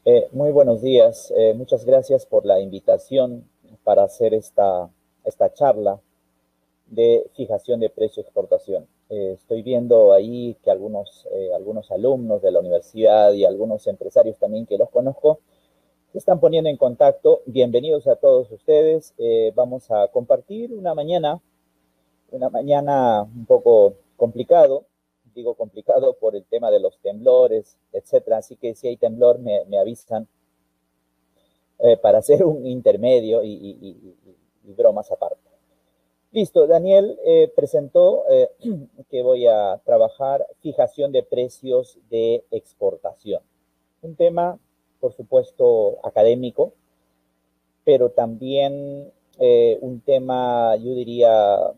Muy buenos días. Muchas gracias por la invitación para hacer esta charla de fijación de precio de exportación. Estoy viendo ahí que algunos alumnos de la universidad y algunos empresarios también que los conozco se están poniendo en contacto. Bienvenidos a todos ustedes. Vamos a compartir una mañana un poco complicado. Digo complicado por el tema de los temblores, etcétera. Así que si hay temblor, me avisan para hacer un intermedio y bromas aparte. Listo, Daniel presentó que voy a trabajar fijación de precios de exportación. Un tema, por supuesto, académico, pero también un tema, yo diría,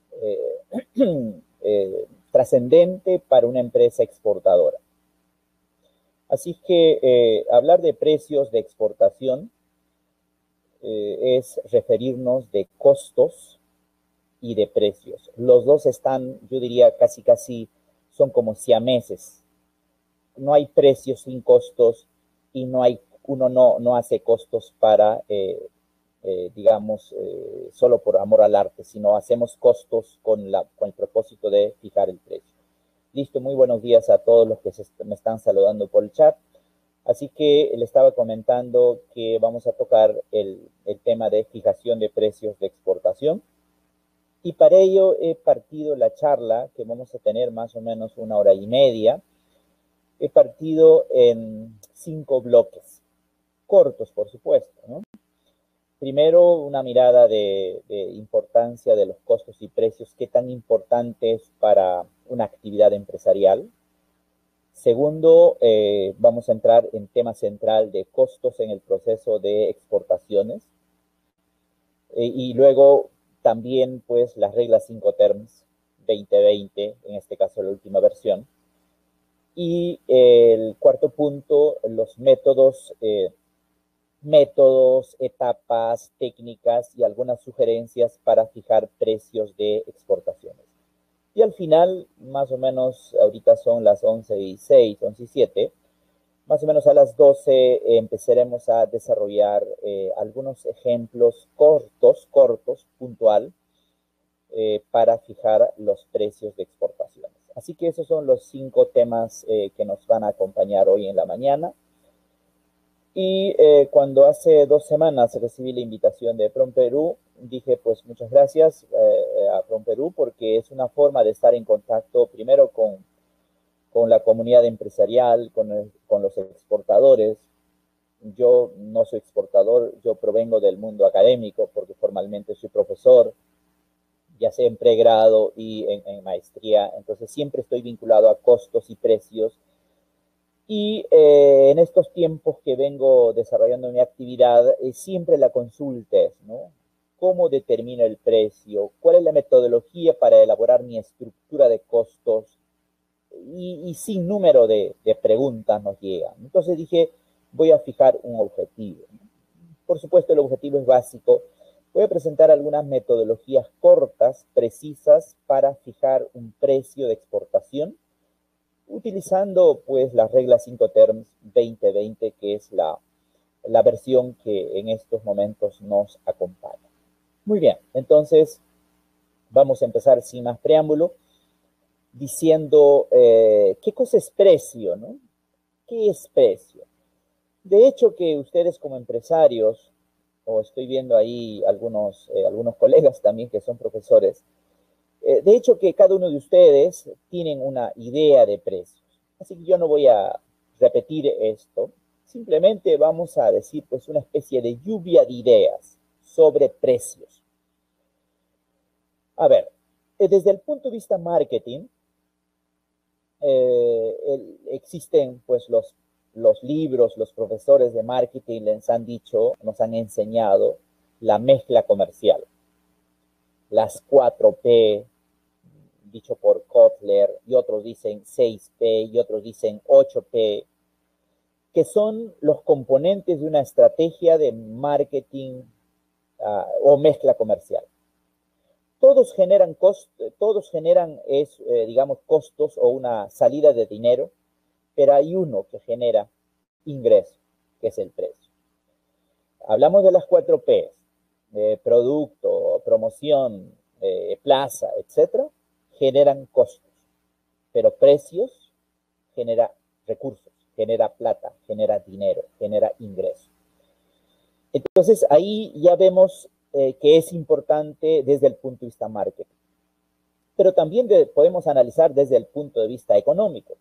trascendente para una empresa exportadora. Así que hablar de precios de exportación es referirnos de costos y de precios. Los dos están, yo diría, casi son como siameses. No hay precios sin costos y uno no hace costos para, digamos, solo por amor al arte, sino hacemos costos con el propósito de fijar el precio. Listo, muy buenos días a todos los que me están saludando por el chat. Así que le estaba comentando que vamos a tocar el tema de fijación de precios de exportación. Y para ello he partido la charla, que vamos a tener más o menos 1 hora y media, he partido en 5 bloques, cortos por supuesto, ¿no? Primero, una mirada de importancia de los costos y precios, qué tan importante es para una actividad empresarial. Segundo, vamos a entrar en tema central de costos en el proceso de exportaciones. Y luego también, pues, las reglas Incoterms 2020, en este caso la última versión. Y el cuarto punto, los métodos, etapas, técnicas y algunas sugerencias para fijar precios de exportaciones. Y al final, más o menos, ahorita son las 11:06, 11:07, más o menos a las 12 empezaremos a desarrollar algunos ejemplos cortos, puntual, para fijar los precios de exportaciones. Así que esos son los 5 temas que nos van a acompañar hoy en la mañana. Y cuando hace 2 semanas recibí la invitación de PROMPERÚ, dije pues muchas gracias a PROMPERÚ, porque es una forma de estar en contacto primero con la comunidad empresarial, con los exportadores. Yo no soy exportador, yo provengo del mundo académico porque formalmente soy profesor, ya sea en pregrado y en maestría, entonces siempre estoy vinculado a costos y precios. Y en estos tiempos que vengo desarrollando mi actividad, siempre la consulta es, ¿no? ¿Cómo determino el precio? ¿Cuál es la metodología para elaborar mi estructura de costos? Y sin número de preguntas nos llegan. Entonces dije, voy a fijar un objetivo. Por supuesto, el objetivo es básico. Voy a presentar algunas metodologías cortas, precisas, para fijar un precio de exportación, utilizando pues las reglas Incoterms 2020, que es la versión que en estos momentos nos acompaña. Muy bien, entonces vamos a empezar sin más preámbulo diciendo qué cosa es precio, ¿no? ¿Qué es precio? De hecho, que ustedes como empresarios, o estoy viendo ahí algunos colegas también que son profesores, de hecho que cada uno de ustedes tienen una idea de precios. Así que yo no voy a repetir esto, simplemente vamos a decir pues una especie de lluvia de ideas sobre precios. A ver, desde el punto de vista marketing, existen pues los libros, los profesores de marketing les han dicho, nos han enseñado la mezcla comercial, las 4P, dicho por Kotler, y otros dicen 6P y otros dicen 8P, que son los componentes de una estrategia de marketing o mezcla comercial. Todos generan digamos, costos o una salida de dinero, pero hay uno que genera ingreso. que es el precio. Hablamos de las 4 Ps, producto, promoción, plaza, etcétera, generan costos, pero precios genera recursos, genera plata, genera dinero, genera ingreso. Entonces, ahí ya vemos que es importante desde el punto de vista marketing. Pero también podemos analizar desde el punto de vista económico.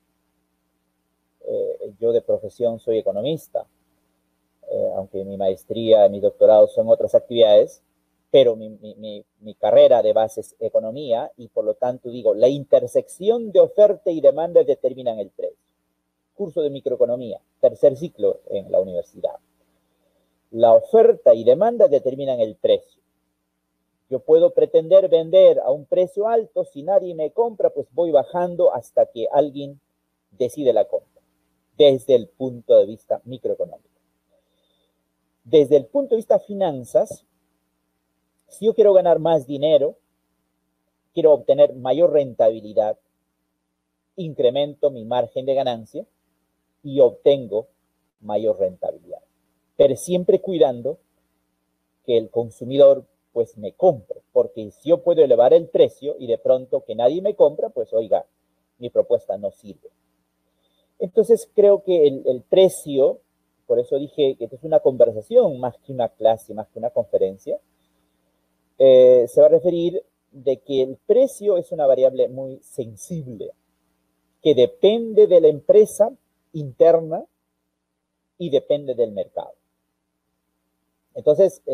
Yo de profesión soy economista, aunque mi maestría, mi doctorado son otras actividades, pero mi carrera de base es economía y por lo tanto digo, la intersección de oferta y demanda determinan el precio. Curso de microeconomía, tercer ciclo en la universidad. La oferta y demanda determinan el precio. Yo puedo pretender vender a un precio alto, si nadie me compra, pues voy bajando hasta que alguien decide la compra, desde el punto de vista microeconómico. Desde el punto de vista finanzas, si yo quiero ganar más dinero, quiero obtener mayor rentabilidad, incremento mi margen de ganancia y obtengo mayor rentabilidad. Pero siempre cuidando que el consumidor pues me compre, porque si yo puedo elevar el precio y de pronto que nadie me compra, pues oiga, mi propuesta no sirve. Entonces creo que el precio, por eso dije que esto es una conversación más que una clase, más que una conferencia, se va a referir de que el precio es una variable muy sensible, que depende de la empresa interna y depende del mercado. Entonces,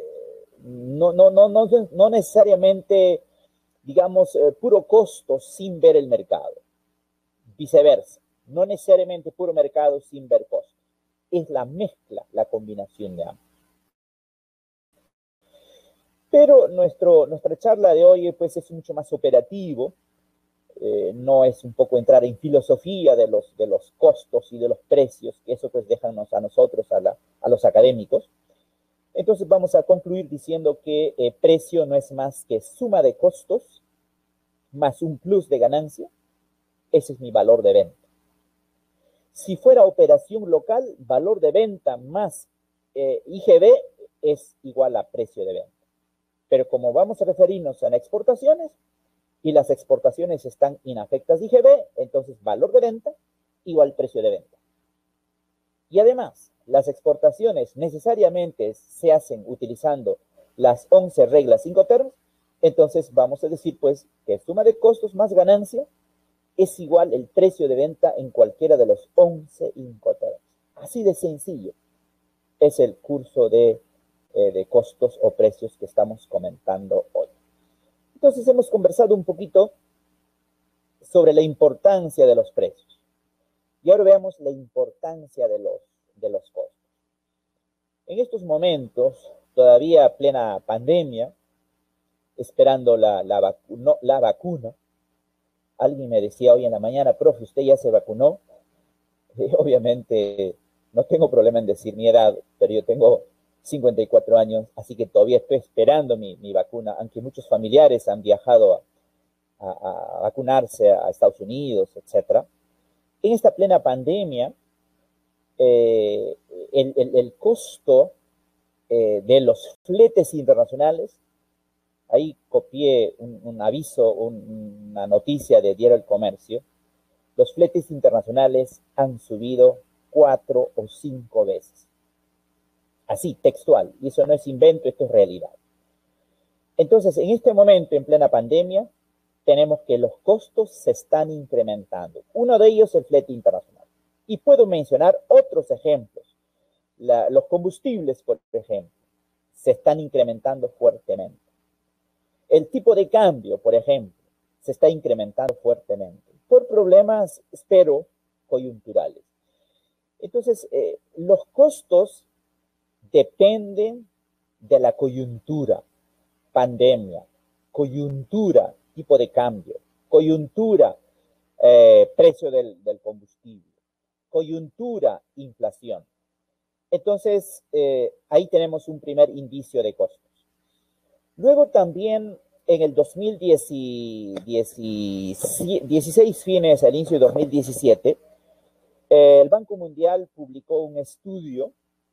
no necesariamente, digamos, puro costo sin ver el mercado. Viceversa, no necesariamente puro mercado sin ver costo. Es la mezcla, la combinación de ambos. Pero nuestra charla de hoy pues es mucho más operativo, no es un poco entrar en filosofía de los costos y de los precios, que eso pues déjanos a nosotros, a los académicos. Entonces vamos a concluir diciendo que precio no es más que suma de costos más un plus de ganancia. Ese es mi valor de venta. Si fuera operación local, valor de venta más IGB es igual a precio de venta. Pero como vamos a referirnos a exportaciones y las exportaciones están inafectas de IGB, entonces valor de venta igual precio de venta. Y además, las exportaciones necesariamente se hacen utilizando las 11 reglas Incoterms, entonces vamos a decir pues que suma de costos más ganancia es igual el precio de venta en cualquiera de los 11 Incoterms. Así de sencillo es el curso de costos o precios que estamos comentando hoy. Entonces hemos conversado un poquito sobre la importancia de los precios. Y ahora veamos la importancia de los costos. En estos momentos, todavía plena pandemia, esperando la vacuna, alguien me decía hoy en la mañana, profe, ¿usted ya se vacunó? Y obviamente no tengo problema en decir mi edad, pero yo tengo 54 años, así que todavía estoy esperando mi vacuna, aunque muchos familiares han viajado a vacunarse a Estados Unidos, etc. En esta plena pandemia, el costo de los fletes internacionales, ahí copié un aviso, una noticia de Diario del Comercio, los fletes internacionales han subido 4 o 5 veces. Así, textual. Y eso no es invento, esto es realidad. Entonces, en este momento, en plena pandemia, tenemos que los costos se están incrementando. Uno de ellos es el flete internacional. Y puedo mencionar otros ejemplos. Los combustibles, por ejemplo, se están incrementando fuertemente. El tipo de cambio, por ejemplo, se está incrementando fuertemente. Por problemas, espero, coyunturales. Entonces, los costos dependen de la coyuntura, pandemia, coyuntura, tipo de cambio, coyuntura, precio del combustible, coyuntura, inflación. Entonces, ahí tenemos un primer indicio de costos. Luego también en el 2016 fines, al inicio de 2017, El Banco Mundial publicó un estudio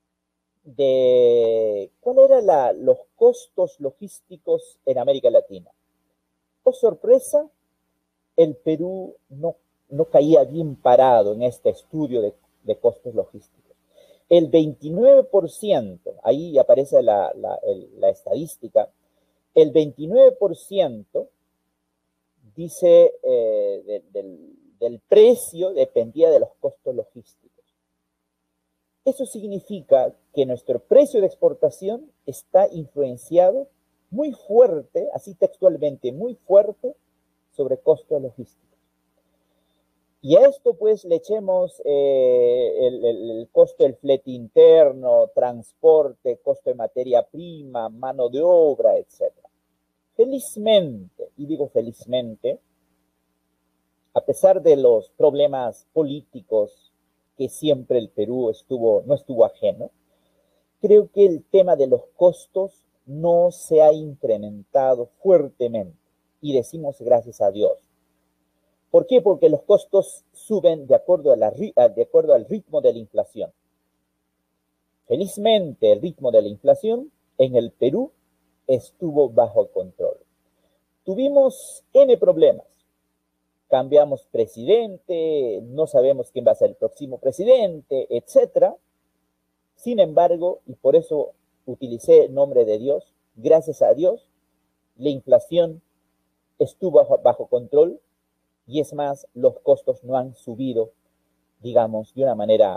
de cuáles eran los costos logísticos en América Latina. Oh, sorpresa, el Perú no caía bien parado en este estudio de costos logísticos. El 29%, ahí aparece la estadística, el 29% dice del precio dependía de los costos logísticos. Eso significa que nuestro precio de exportación está influenciado muy fuerte, así textualmente, muy fuerte sobre costos logísticos. Y a esto pues le echemos el costo del flete interno, transporte, costo de materia prima, mano de obra, etc. Felizmente, y digo felizmente, a pesar de los problemas políticos que siempre el Perú no estuvo ajeno, creo que el tema de los costos no se ha incrementado fuertemente. Y decimos gracias a Dios. ¿Por qué? Porque los costos suben de acuerdo al ritmo de la inflación. Felizmente, el ritmo de la inflación en el Perú estuvo bajo control. Tuvimos N problemas. Cambiamos presidente, no sabemos quién va a ser el próximo presidente, etc. Sin embargo, y por eso utilicé el nombre de Dios, gracias a Dios, la inflación estuvo bajo control y es más, los costos no han subido, digamos, de una manera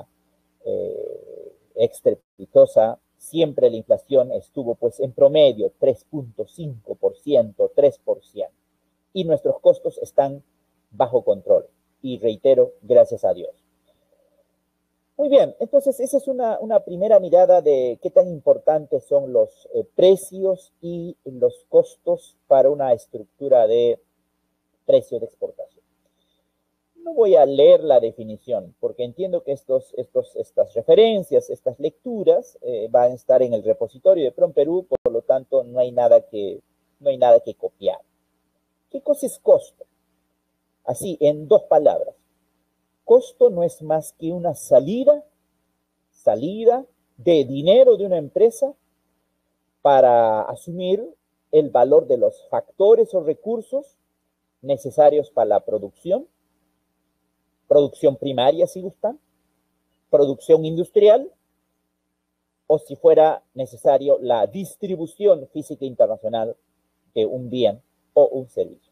estrepitosa. Siempre la inflación estuvo pues en promedio 3.5%, 3%, y nuestros costos están bajo control. Y reitero, gracias a Dios. Muy bien, entonces esa es una primera mirada de qué tan importantes son los precios y los costos para una estructura de precio de exportación. No voy a leer la definición porque entiendo que estas referencias, estas lecturas van a estar en el repositorio de PROMPERÚ, por lo tanto no hay nada que copiar. ¿Qué cosa es costo? Así, en dos palabras. Costo no es más que una salida de dinero de una empresa para asumir el valor de los factores o recursos necesarios para la producción primaria si gustan, producción industrial, o si fuera necesario la distribución física internacional de un bien o un servicio.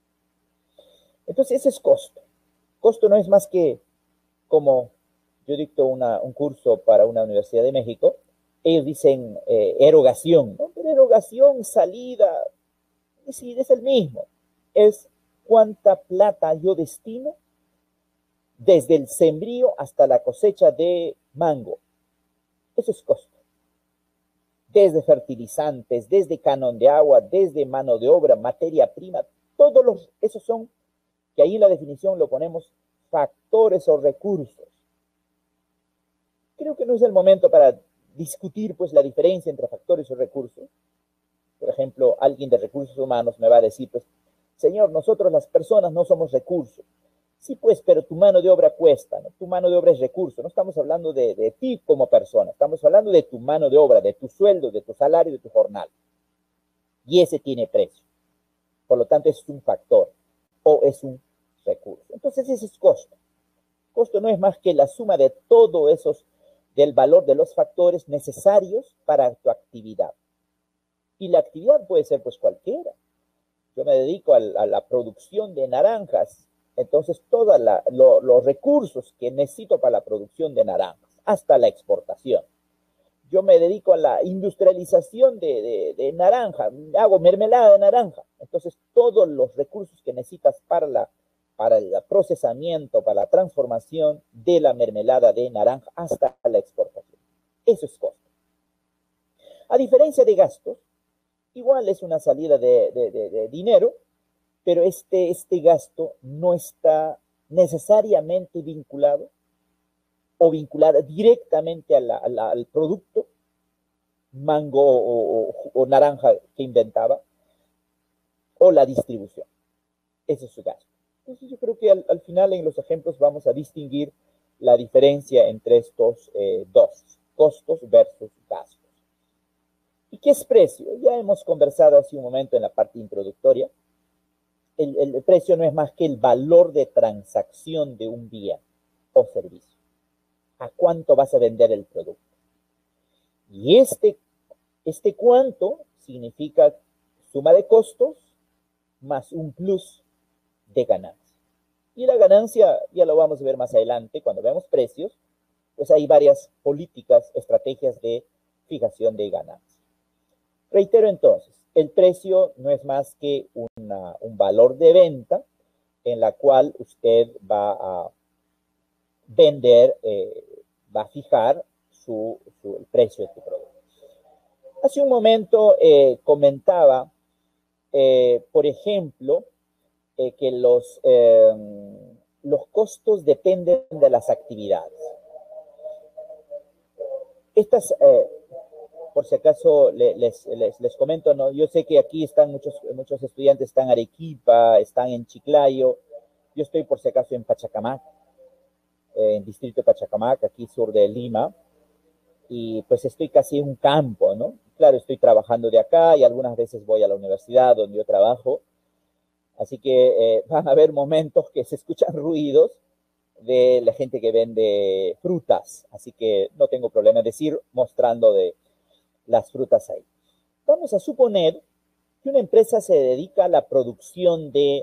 Entonces ese es costo. Costo no es más que, como yo dicto un curso para una Universidad de México, ellos dicen erogación, ¿no? Pero erogación, salida, es el mismo. Es cuánta plata yo destino desde el sembrío hasta la cosecha de mango. Eso es costo. Desde fertilizantes, desde canon de agua, desde mano de obra, materia prima, esos son, que ahí en la definición lo ponemos, factores o recursos. Creo que no es el momento para discutir pues la diferencia entre factores o recursos. Por ejemplo, alguien de recursos humanos me va a decir, pues, señor, nosotros las personas no somos recursos. Sí, pues, pero tu mano de obra cuesta, ¿no? Tu mano de obra es recurso. No estamos hablando de ti como persona, estamos hablando de tu mano de obra, de tu sueldo, de tu salario, de tu jornal. Y ese tiene precio. Por lo tanto, es un factor o es un recurso. Entonces, ese es costo. Costo no es más que la suma de todo esos, del valor de los factores necesarios para tu actividad. Y la actividad puede ser pues cualquiera. Yo me dedico a la producción de naranjas, entonces todos los recursos que necesito para la producción de naranjas, hasta la exportación. Yo me dedico a la industrialización de naranja, hago mermelada de naranja, entonces todos los recursos que necesitas para el procesamiento, para la transformación de la mermelada de naranja hasta la exportación. Eso es costo. A diferencia de gastos, igual es una salida de dinero, pero este gasto no está necesariamente vinculado o vinculada directamente al producto, mango o naranja que inventaba, o la distribución. Ese es su gasto. Entonces yo creo que al final en los ejemplos vamos a distinguir la diferencia entre estos dos, costos versus gastos. ¿Y qué es precio? Ya hemos conversado hace un momento en la parte introductoria. El precio no es más que el valor de transacción de un bien o servicio. ¿A cuánto vas a vender el producto? Y este cuánto significa suma de costos más un plus de ganancia. Y la ganancia, ya lo vamos a ver más adelante, cuando vemos precios, pues hay varias políticas, estrategias de fijación de ganancia. Reitero entonces, el precio no es más que un valor de venta en la cual usted va a vender, va a fijar el precio de su producto. Hace un momento comentaba, por ejemplo, que los costos dependen de las actividades. Estas, por si acaso les comento, ¿no? Yo sé que aquí están muchos estudiantes, están en Arequipa, están en Chiclayo. Yo estoy por si acaso en Pachacamac, en distrito de Pachacamac, aquí sur de Lima, y pues estoy casi en un campo, ¿no? Claro, estoy trabajando de acá y algunas veces voy a la universidad donde yo trabajo, así que van a haber momentos que se escuchan ruidos de la gente que vende frutas, así que no tengo problema en decir, mostrando de las frutas ahí. Vamos a suponer que una empresa se dedica a la producción de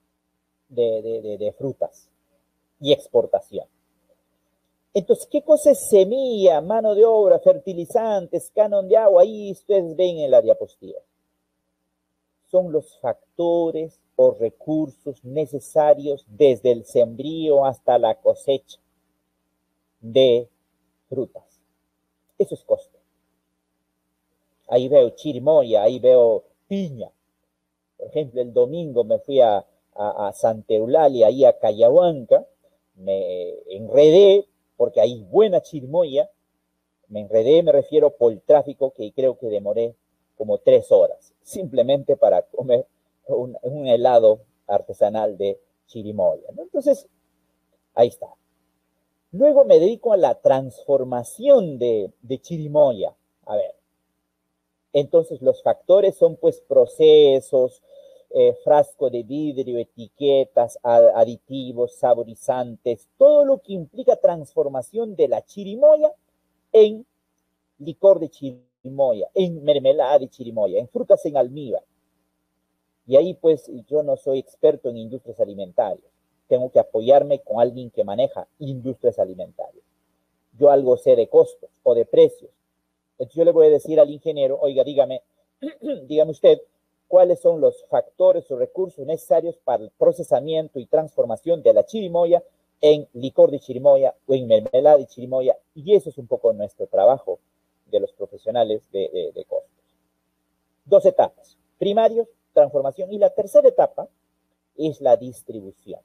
frutas y exportación. Entonces, ¿qué cosa es semilla, mano de obra, fertilizantes, canon de agua? Ahí ustedes ven en la diapositiva. Son los factores o recursos necesarios desde el sembrío hasta la cosecha de frutas. Eso es costo. Ahí veo chirimoya, ahí veo piña. Por ejemplo, el domingo me fui a Santa Eulalia, ahí a Cayahuanca, me enredé porque hay buena chirimoya, me enredé, me refiero por el tráfico, que creo que demoré como 3 horas, simplemente para comer un helado artesanal de chirimoya, ¿no? Entonces, ahí está. Luego me dedico a la transformación de chirimoya. A ver, entonces los factores son pues procesos, frasco de vidrio, etiquetas, aditivos, saborizantes, todo lo que implica transformación de la chirimoya en licor de chirimoya, en mermelada de chirimoya, en frutas en almíbar. Y ahí pues yo no soy experto en industrias alimentarias, tengo que apoyarme con alguien que maneja industrias alimentarias. Yo algo sé de costos o de precios. Entonces yo le voy a decir al ingeniero, oiga, dígame usted, cuáles son los factores o recursos necesarios para el procesamiento y transformación de la chirimoya en licor de chirimoya o en mermelada de chirimoya, y eso es un poco nuestro trabajo de los profesionales de costos. 2 etapas, primarios, transformación, y la tercera etapa es la distribución.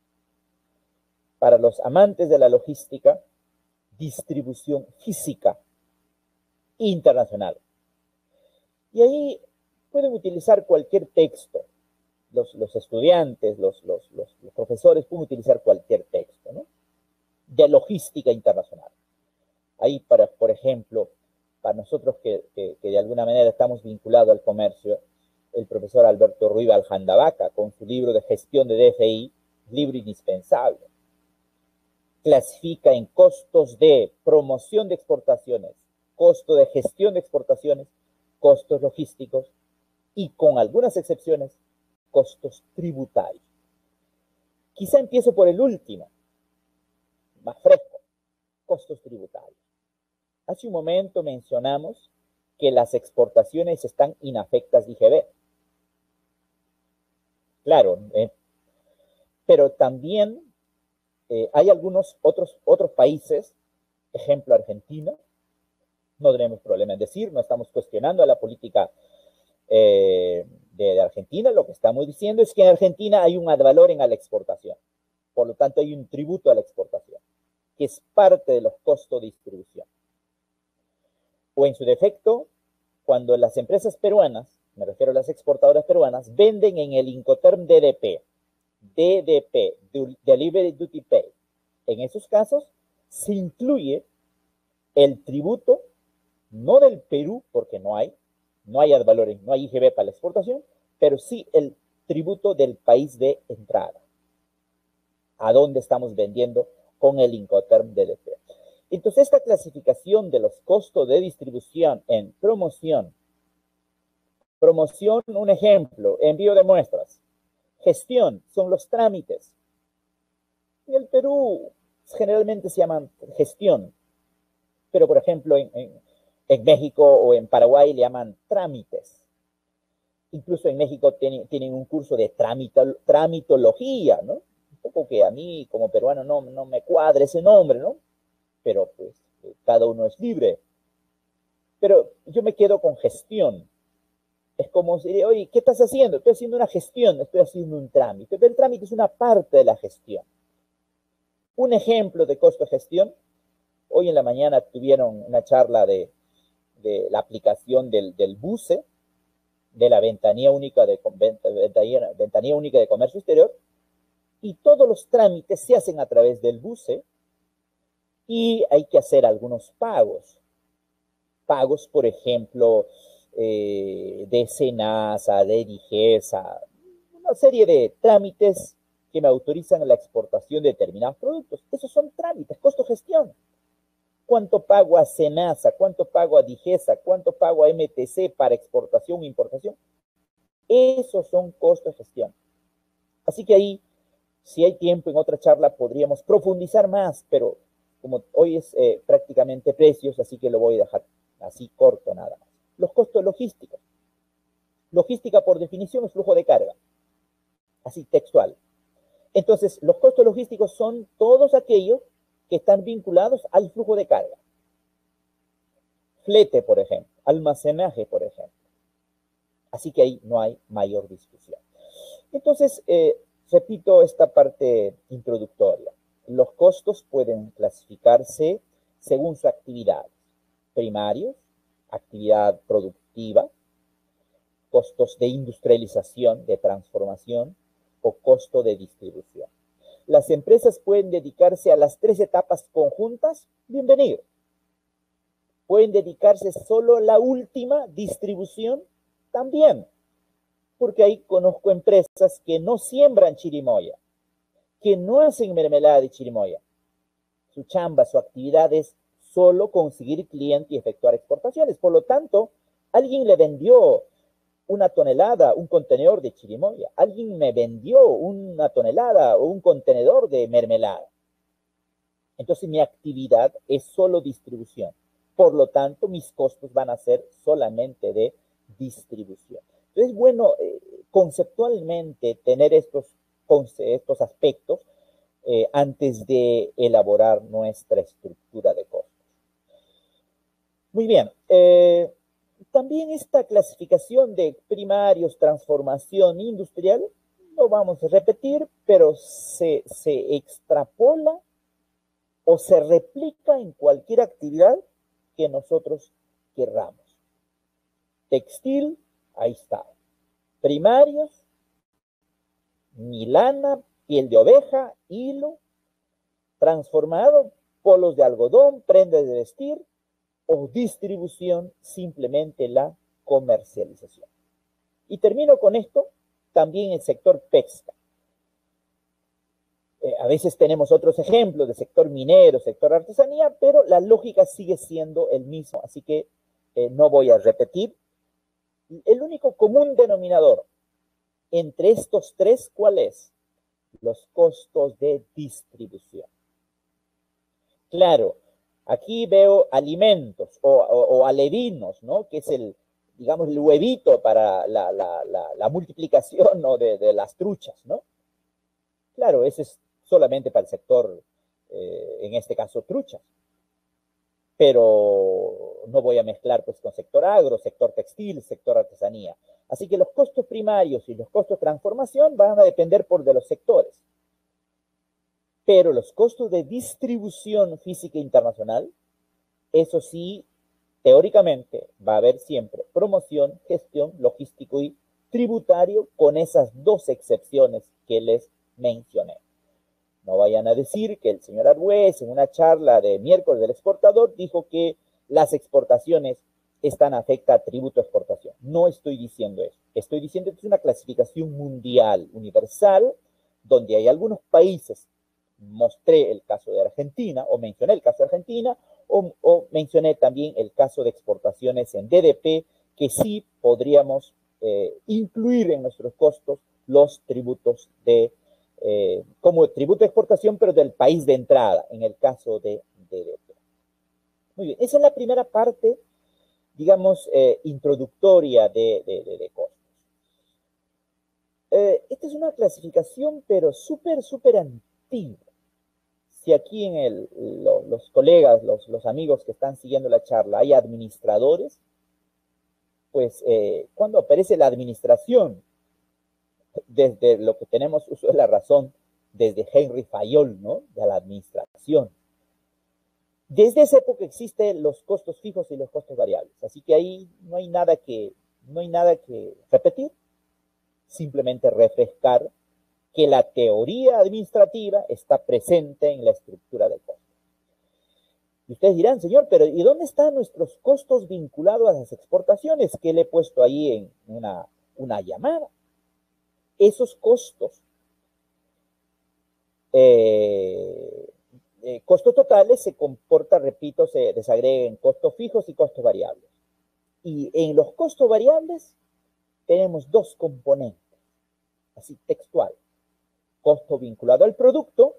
Para los amantes de la logística, distribución física internacional. Y ahí pueden utilizar cualquier texto. Los estudiantes, los profesores pueden utilizar cualquier texto, ¿no? De logística internacional. Ahí, por ejemplo, para nosotros que de alguna manera estamos vinculados al comercio, el profesor Alberto Ruiz Aljandabaca, con su libro de gestión de DFI, libro indispensable, clasifica en costos de promoción de exportaciones, costo de gestión de exportaciones, costos logísticos y, con algunas excepciones, costos tributarios. Quizá empiezo por el último, más fresco, costos tributarios. Hace un momento mencionamos que las exportaciones están inafectas de IGB. Claro, pero también hay algunos otros países, ejemplo Argentina, no tenemos problema en decir, no estamos cuestionando a la política de Argentina, lo que estamos diciendo es que en Argentina hay un ad valorem a la exportación, por lo tanto hay un tributo a la exportación, que es parte de los costos de distribución. O en su defecto, cuando las empresas peruanas, me refiero a las exportadoras peruanas, venden en el Incoterm DDP, Delivery Duty Pay, En esos casos se incluye el tributo, no del Perú, porque no hay ad valorem, no hay IGB para la exportación, pero sí el tributo del país de entrada, a donde estamos vendiendo con el Incoterm DDP. Entonces, esta clasificación de los costos de distribución en promoción, un ejemplo, envío de muestras, gestión, son los trámites. En el Perú generalmente se llaman gestión, pero por ejemplo en México o en Paraguay le llaman trámites. Incluso en México tienen un curso de tramitología, ¿no? Un poco que a mí como peruano no me cuadra ese nombre, ¿no? Pero pues cada uno es libre. Pero yo me quedo con gestión. Es como si, oye, ¿qué estás haciendo? Estoy haciendo una gestión, estoy haciendo un trámite. Pero el trámite es una parte de la gestión. Un ejemplo de costo de gestión. Hoy en la mañana tuvieron una charla de la aplicación del BUCE, de la ventanilla única de comercio exterior, y todos los trámites se hacen a través del BUCE y hay que hacer algunos pagos. Pagos, por ejemplo, de SENASA, de DIGESA, una serie de trámites que me autorizan la exportación de determinados productos. Esos son trámites, costo-gestión. ¿Cuánto pago a SENASA? ¿Cuánto pago a DIGESA? ¿Cuánto pago a MTC para exportación e importación? Esos son costos de gestión. Así que ahí, si hay tiempo en otra charla, podríamos profundizar más, pero como hoy es prácticamente precios, así que lo voy a dejar así corto nada más. Los costos logísticos. Logística, por definición, es flujo de carga. Así textual. Entonces, los costos logísticos son todos aquellos que están vinculados al flujo de carga. Flete, por ejemplo. Almacenaje, por ejemplo. Así que ahí no hay mayor discusión. Entonces, repito esta parte introductoria. Los costos pueden clasificarse según su actividad. Primarios, actividad productiva, costos de industrialización, de transformación o costo de distribución. Las empresas pueden dedicarse a las tres etapas conjuntas, bienvenido. Pueden dedicarse solo a la última, distribución, también. Porque ahí conozco empresas que no siembran chirimoya, que no hacen mermelada de chirimoya. Su chamba, su actividad es solo conseguir cliente y efectuar exportaciones. Por lo tanto, alguien le vendió una tonelada, un contenedor de chirimoya. Alguien me vendió una tonelada o un contenedor de mermelada. Entonces mi actividad es solo distribución. Por lo tanto, mis costos van a ser solamente de distribución. Entonces, bueno, conceptualmente tener estos aspectos antes de elaborar nuestra estructura de costos. Muy bien. También esta clasificación de primarios, transformación industrial, no vamos a repetir, pero se extrapola o se replica en cualquier actividad que nosotros querramos. Textil, ahí está. Primarios, lana, piel de oveja, hilo, transformado, polos de algodón, prendas de vestir, o distribución, simplemente la comercialización. Y termino con esto, también el sector pesca. A veces tenemos otros ejemplos de sector minero, sector artesanía, pero la lógica sigue siendo el mismo, así que no voy a repetir. El único común denominador entre estos tres, ¿cuál es? Los costos de distribución. Claro, aquí veo alimentos o alevinos, ¿no? Que es digamos, el huevito para la multiplicación, ¿no? de las truchas, ¿no? Claro, ese es solamente para el sector, en este caso, truchas. Pero no voy a mezclar pues con sector agro, sector textil, sector artesanía. Así que los costos primarios y los costos de transformación van a depender de los sectores. Pero los costos de distribución física internacional, eso sí, teóricamente va a haber siempre promoción, gestión, logístico y tributario, con esas dos excepciones que les mencioné. No vayan a decir que el señor Argüez en una charla de miércoles del exportador dijo que las exportaciones están afecta a tributo de exportación. No estoy diciendo eso. Estoy diciendo que es una clasificación mundial, universal, donde hay algunos países, mostré el caso de Argentina, o mencioné el caso de Argentina, o mencioné también el caso de exportaciones en DDP, que sí podríamos incluir en nuestros costos los tributos como tributo de exportación, pero del país de entrada, en el caso de DDP. Muy bien, esa es la primera parte, digamos, introductoria de costos. Esta es una clasificación, pero súper antigua. Si aquí en los colegas, los amigos que están siguiendo la charla, hay administradores, pues cuando aparece la administración, desde lo que tenemos uso de la razón, desde Henry Fayol, ¿no? De la administración. Desde esa época existen los costos fijos y los costos variables. Así que ahí no hay nada que repetir, simplemente refrescar que la teoría administrativa está presente en la estructura de costos. Y ustedes dirán, señor, pero ¿y dónde están nuestros costos vinculados a las exportaciones? Que le he puesto ahí en una llamada. Esos costos, costos totales se comporta, repito, se desagrega en costos fijos y costos variables. Y en los costos variables tenemos dos componentes, así textual. Costo vinculado al producto,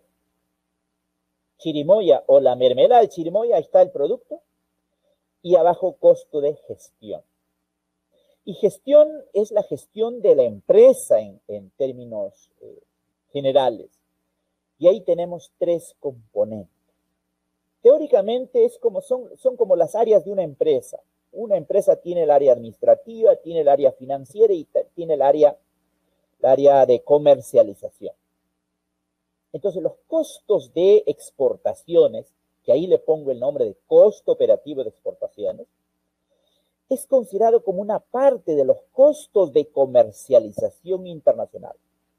chirimoya o la mermelada de chirimoya, ahí está el producto, y abajo costo de gestión. Y gestión es la gestión de la empresa en términos generales. Y ahí tenemos tres componentes. Teóricamente son como las áreas de una empresa. Una empresa tiene el área administrativa, tiene el área financiera y tiene el área de comercialización. Entonces, los costos de exportaciones, que ahí le pongo el nombre de costo operativo de exportaciones, es considerado como una parte de los costos de comercialización internacional.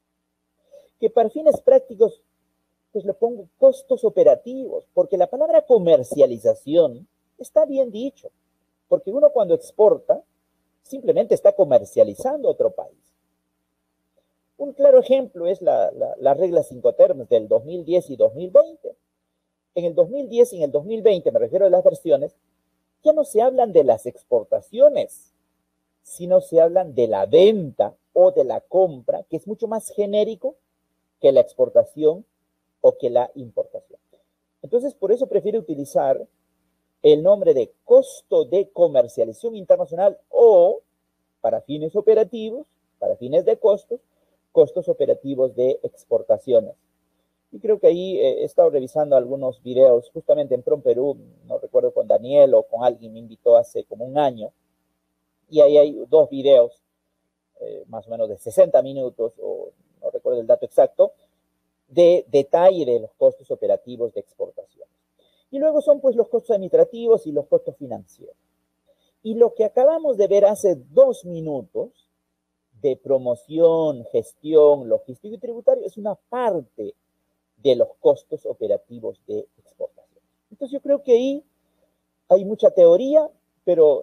Que para fines prácticos, pues le pongo costos operativos, porque la palabra comercialización está bien dicho, porque uno cuando exporta, simplemente está comercializando a otro país. Un claro ejemplo es la regla 5 terms del 2010 y 2020. En el 2010 y en el 2020, me refiero a las versiones, ya no se hablan de las exportaciones, sino se hablan de la venta o de la compra, que es mucho más genérico que la exportación o que la importación. Entonces, por eso prefiero utilizar el nombre de costo de comercialización internacional o, para fines operativos, para fines de costos operativos de exportaciones. Y creo que ahí he estado revisando algunos videos, justamente en Prom Perú, no recuerdo con Daniel o con alguien, me invitó hace como un año, y ahí hay dos videos, más o menos de 60 minutos, o no recuerdo el dato exacto, de detalle de los costos operativos de exportación. Y luego son pues los costos administrativos y los costos financieros. Y lo que acabamos de ver hace 2 minutos, de promoción, gestión, logístico y tributario, es una parte de los costos operativos de exportación. Entonces yo creo que ahí hay mucha teoría, pero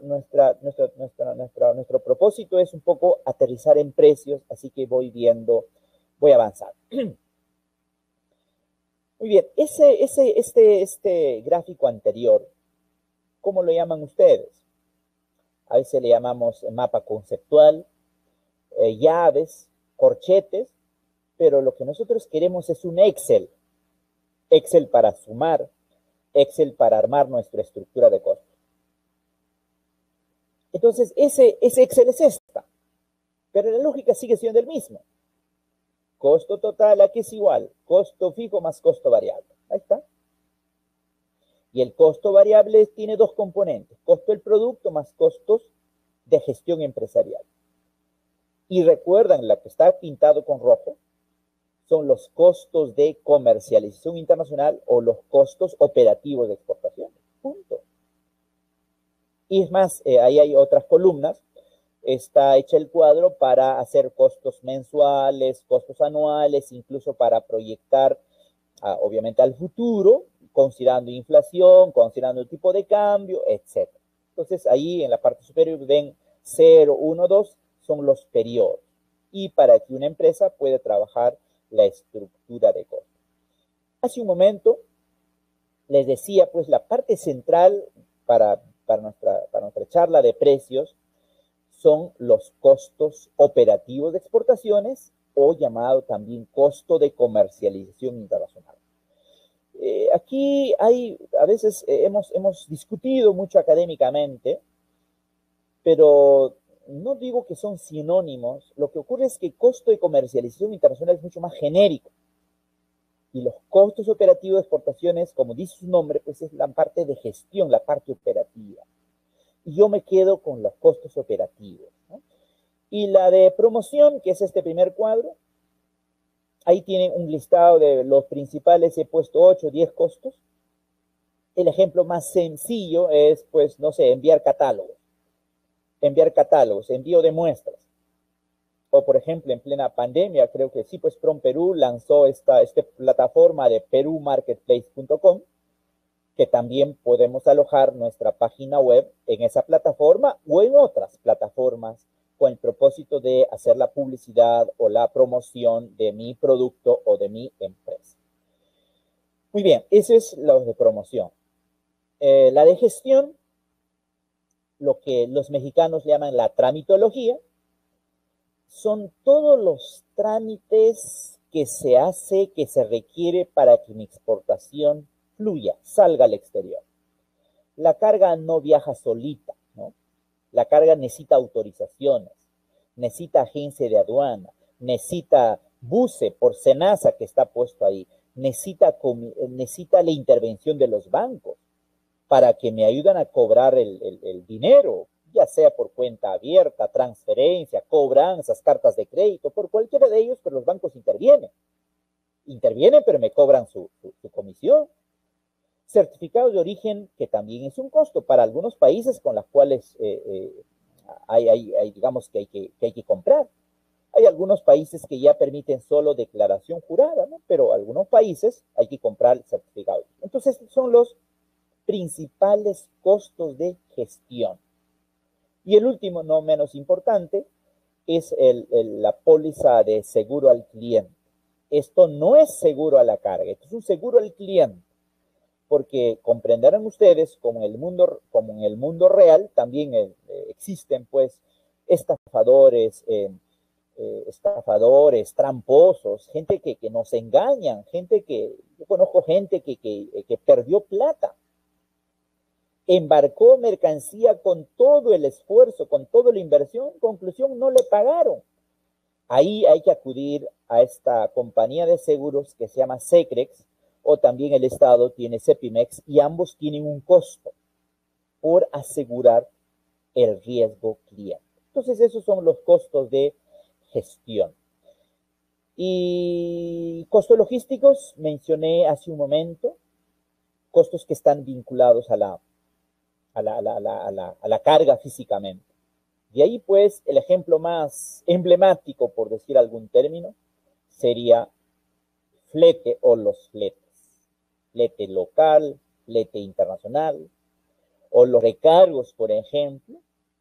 nuestro propósito es un poco aterrizar en precios, así que voy avanzando. Muy bien, este gráfico anterior, ¿cómo lo llaman ustedes? A veces le llamamos mapa conceptual, llaves, corchetes, pero lo que nosotros queremos es un Excel. Excel para sumar, Excel para armar nuestra estructura de costos. Entonces, ese Excel es esta, pero la lógica sigue siendo el mismo. Costo total aquí es igual, costo fijo más costo variable. Ahí está. Y el costo variable tiene dos componentes, costo del producto más costos de gestión empresarial. Y recuerdan, la que está pintado con rojo, son los costos de comercialización internacional o los costos operativos de exportación. Punto. Y es más, ahí hay otras columnas. Está hecha el cuadro para hacer costos mensuales, costos anuales, incluso para proyectar obviamente al futuro, considerando inflación, considerando el tipo de cambio, etc. Entonces ahí en la parte superior ven 0, 1, 2 son los periodos. Y para que una empresa pueda trabajar la estructura de costos. Hace un momento les decía, pues la parte central para nuestra charla de precios son los costos operativos de exportaciones o llamado también costo de comercialización internacional. Aquí hay, a veces hemos discutido mucho académicamente, pero no digo que son sinónimos. Lo que ocurre es que costo de comercialización internacional es mucho más genérico. Y los costos operativos de exportaciones, como dice su nombre, pues es la parte de gestión, la parte operativa. Y yo me quedo con los costos operativos, ¿no? Y la de promoción, que es este primer cuadro, ahí tienen un listado de los principales, he puesto 8 o 10 costos. El ejemplo más sencillo es, pues, no sé, enviar catálogos, envío de muestras. O, por ejemplo, en plena pandemia, creo que sí, pues PromPerú lanzó esta plataforma de perumarketplace.com, que también podemos alojar nuestra página web en esa plataforma o en otras plataformas con el propósito de hacer la publicidad o la promoción de mi producto o de mi empresa. Muy bien, eso es lo de promoción. La de gestión, lo que los mexicanos llaman la tramitología, son todos los trámites que se hace, que se requiere para que mi exportación fluya, salga al exterior. La carga no viaja solita, ¿no? La carga necesita autorizaciones, necesita agencia de aduana, necesita buce por SENASA que está puesto ahí, necesita la intervención de los bancos para que me ayuden a cobrar el dinero, ya sea por cuenta abierta, transferencia, cobranzas, cartas de crédito, por cualquiera de ellos, pero los bancos intervienen. Intervienen, pero me cobran su comisión. Certificado de origen, que también es un costo para algunos países con los cuales digamos que hay que comprar. Hay algunos países que ya permiten solo declaración jurada, ¿no? Pero algunos países hay que comprar el certificado. Entonces, estos son los principales costos de gestión. Y el último, no menos importante, es la póliza de seguro al cliente. Esto no es seguro a la carga, esto es un seguro al cliente, porque comprenderán ustedes, como en el mundo real, también existen pues estafadores, tramposos, gente que nos engañan, yo conozco gente que perdió plata, embarcó mercancía con todo el esfuerzo, con toda la inversión, conclusión, no le pagaron. Ahí hay que acudir a esta compañía de seguros que se llama Secrex, o también el Estado tiene Cepimex, y ambos tienen un costo por asegurar el riesgo cliente. Entonces, esos son los costos de gestión. Y costos logísticos, mencioné hace un momento, costos que están vinculados a la carga físicamente. Y ahí, pues, el ejemplo más emblemático, por decir algún término, sería flete o los fletes. Flete local, flete internacional, o los recargos, por ejemplo,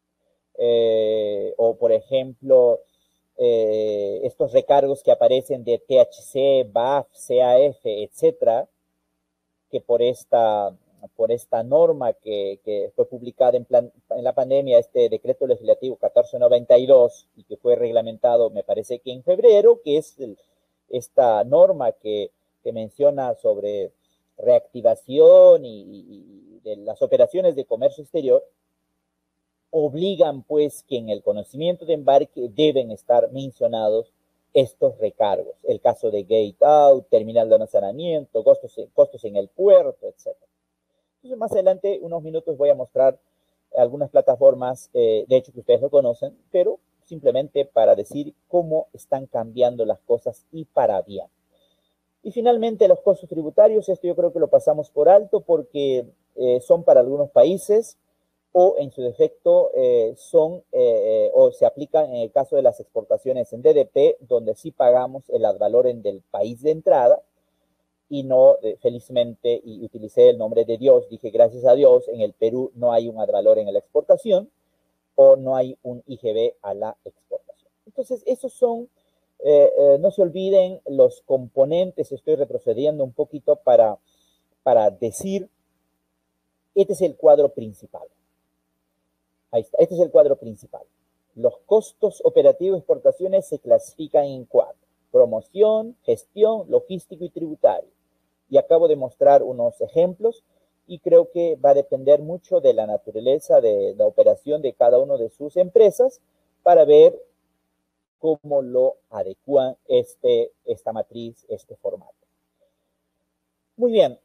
o por ejemplo, estos recargos que aparecen de THC, BAF, CAF, etcétera, que por esta norma que fue publicada en la pandemia, este decreto legislativo 1492, y que fue reglamentado, me parece que en febrero, que es esta norma que menciona sobre reactivación y de las operaciones de comercio exterior, obligan pues que en el conocimiento de embarque deben estar mencionados estos recargos. El caso de gate out, terminal de almacenamiento, costos en el puerto, etc. Entonces, más adelante, unos minutos, voy a mostrar algunas plataformas, de hecho que ustedes lo conocen, pero simplemente para decir cómo están cambiando las cosas y para bien. Y finalmente, los costos tributarios, esto yo creo que lo pasamos por alto porque son para algunos países, o en su defecto o se aplican en el caso de las exportaciones en DDP, donde sí pagamos el ad valorem del país de entrada, y no, felizmente, y utilicé el nombre de Dios, dije gracias a Dios, en el Perú no hay un advalor en la exportación o no hay un IGB a la exportación. Entonces, esos son, no se olviden los componentes, estoy retrocediendo un poquito para decir, este es el cuadro principal. Ahí está, este es el cuadro principal. Los costos operativos de exportaciones se clasifican en cuatro: promoción, gestión, logístico y tributario. Y acabo de mostrar unos ejemplos y creo que va a depender mucho de la naturaleza de la operación de cada una de sus empresas para ver cómo lo adecúan esta matriz, este formato. Muy bien.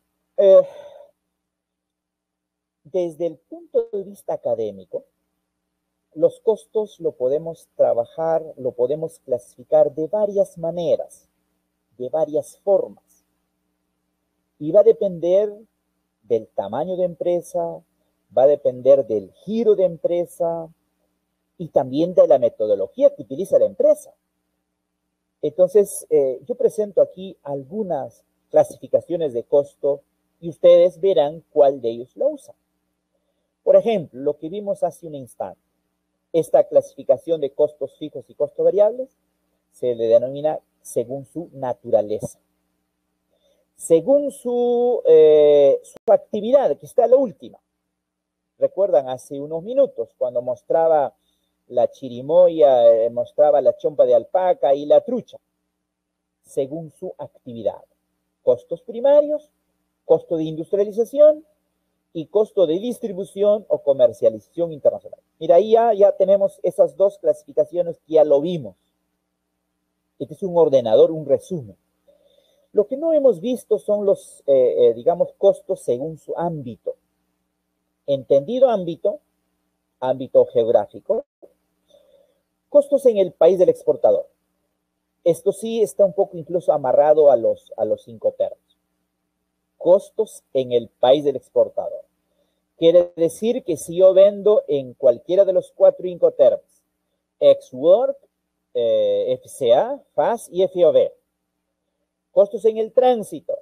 Desde el punto de vista académico, los costos lo podemos trabajar, lo podemos clasificar de varias maneras, de varias formas. Y va a depender del tamaño de empresa, va a depender del giro de empresa y también de la metodología que utiliza la empresa. Entonces, yo presento aquí algunas clasificaciones de costo y ustedes verán cuál de ellos lo usan. Por ejemplo, lo que vimos hace un instante, esta clasificación de costos fijos y costos variables se le denomina según su naturaleza. Según su actividad, que está la última. Recuerdan hace unos minutos cuando mostraba la chirimoya, mostraba la chompa de alpaca y la trucha. Según su actividad. Costos primarios, costo de industrialización y costo de distribución o comercialización internacional. Mira, ahí ya tenemos esas dos clasificaciones que ya lo vimos. Este es un ordenador, un resumen. Lo que no hemos visto son los, digamos, costos según su ámbito. Entendido ámbito, ámbito geográfico, costos en el país del exportador. Esto sí está un poco incluso amarrado a los Incoterms. Costos en el país del exportador. Quiere decir que si yo vendo en cualquiera de los 4 Incoterms, Ex-Work, FCA, FAS y FOB, costos en el tránsito,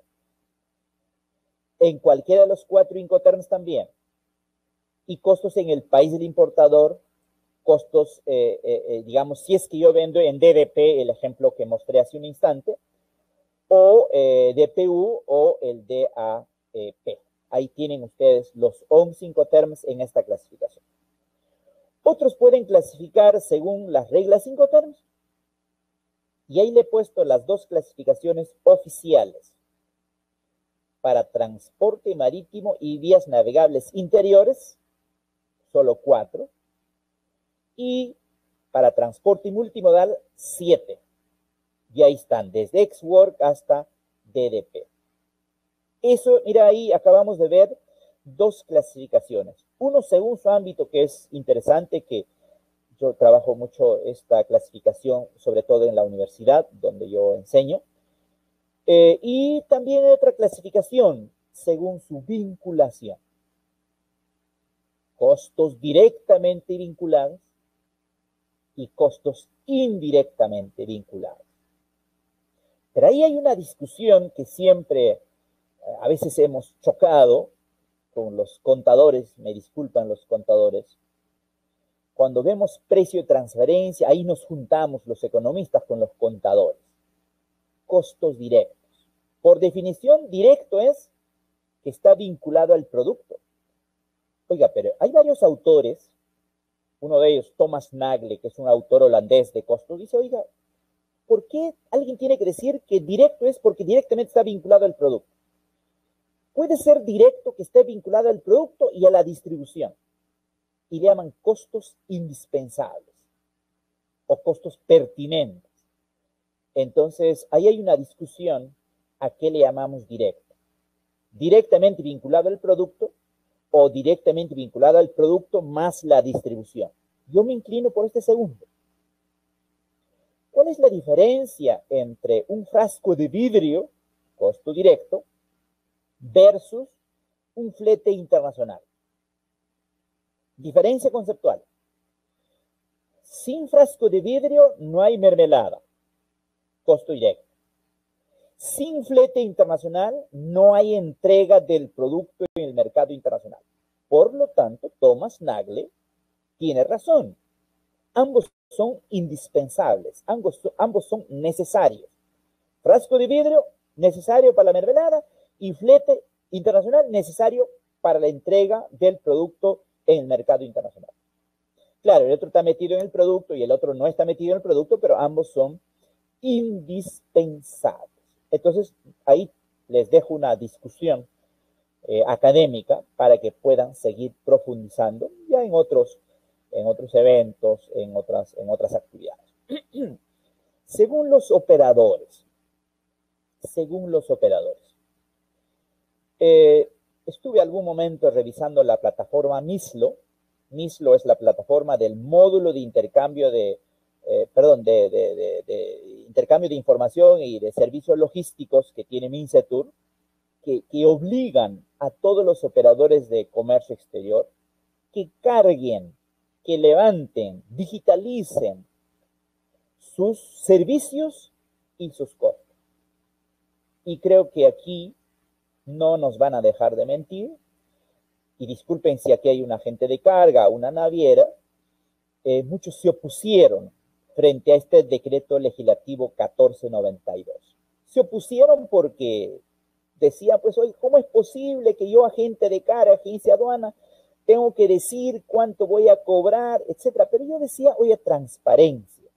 en cualquiera de los 4 Incoterms también, y costos en el país del importador, costos, digamos, si es que yo vendo en DDP, el ejemplo que mostré hace un instante, o DPU o el DAP. Ahí tienen ustedes los 11 Incoterms en esta clasificación. Otros pueden clasificar según las reglas Incoterms, y ahí le he puesto las dos clasificaciones oficiales. Para transporte marítimo y vías navegables interiores, solo 4. Y para transporte multimodal, 7. Y ahí están, desde Ex-Work hasta DDP. Eso, mira, ahí acabamos de ver dos clasificaciones. Uno según su ámbito, que es interesante, que yo trabajo mucho esta clasificación, sobre todo en la universidad, donde yo enseño. Y también hay otra clasificación, según su vinculación. Costos directamente vinculados y costos indirectamente vinculados. Pero ahí hay una discusión que siempre, a veces hemos chocado con los contadores, me disculpan los contadores. Cuando vemos precio de transferencia, ahí nos juntamos los economistas con los contadores. Costos directos. Por definición, directo es que está vinculado al producto. Oiga, pero hay varios autores, uno de ellos, Thomas Nagle, que es un autor holandés de costos, dice, oiga, ¿por qué alguien tiene que decir que directo es porque directamente está vinculado al producto? Puede ser directo que esté vinculado al producto y a la distribución. Y le llaman costos indispensables o costos pertinentes. Entonces, ahí hay una discusión a qué le llamamos directo. Directamente vinculado al producto o directamente vinculado al producto más la distribución. Yo me inclino por este segundo. ¿Cuál es la diferencia entre un frasco de vidrio, costo directo, versus un flete internacional? Diferencia conceptual. Sin frasco de vidrio no hay mermelada, costo directo. Sin flete internacional no hay entrega del producto en el mercado internacional. Por lo tanto, Thomas Nagle tiene razón. Ambos son indispensables, ambos son necesarios. Frasco de vidrio, necesario para la mermelada, y flete internacional, necesario para la entrega del producto en el mercado internacional. Claro, el otro está metido en el producto y el otro no está metido en el producto, pero ambos son indispensables. Entonces, ahí les dejo una discusión académica para que puedan seguir profundizando ya en otros eventos, en otras actividades. Según los operadores, estuve algún momento revisando la plataforma Mislo. Mislo es la plataforma del módulo de intercambio de intercambio de información y de servicios logísticos que tiene Mincetur, que obligan a todos los operadores de comercio exterior que carguen, que levanten, digitalicen sus servicios y sus costos. Y creo que aquí no nos van a dejar de mentir, y disculpen si aquí hay un agente de carga, una naviera, muchos se opusieron frente a este decreto legislativo 1492. Se opusieron porque decían, pues, oye, ¿cómo es posible que yo, agente de carga, agencia aduana, tengo que decir cuánto voy a cobrar, etcétera? Pero yo decía, oye, transparencia.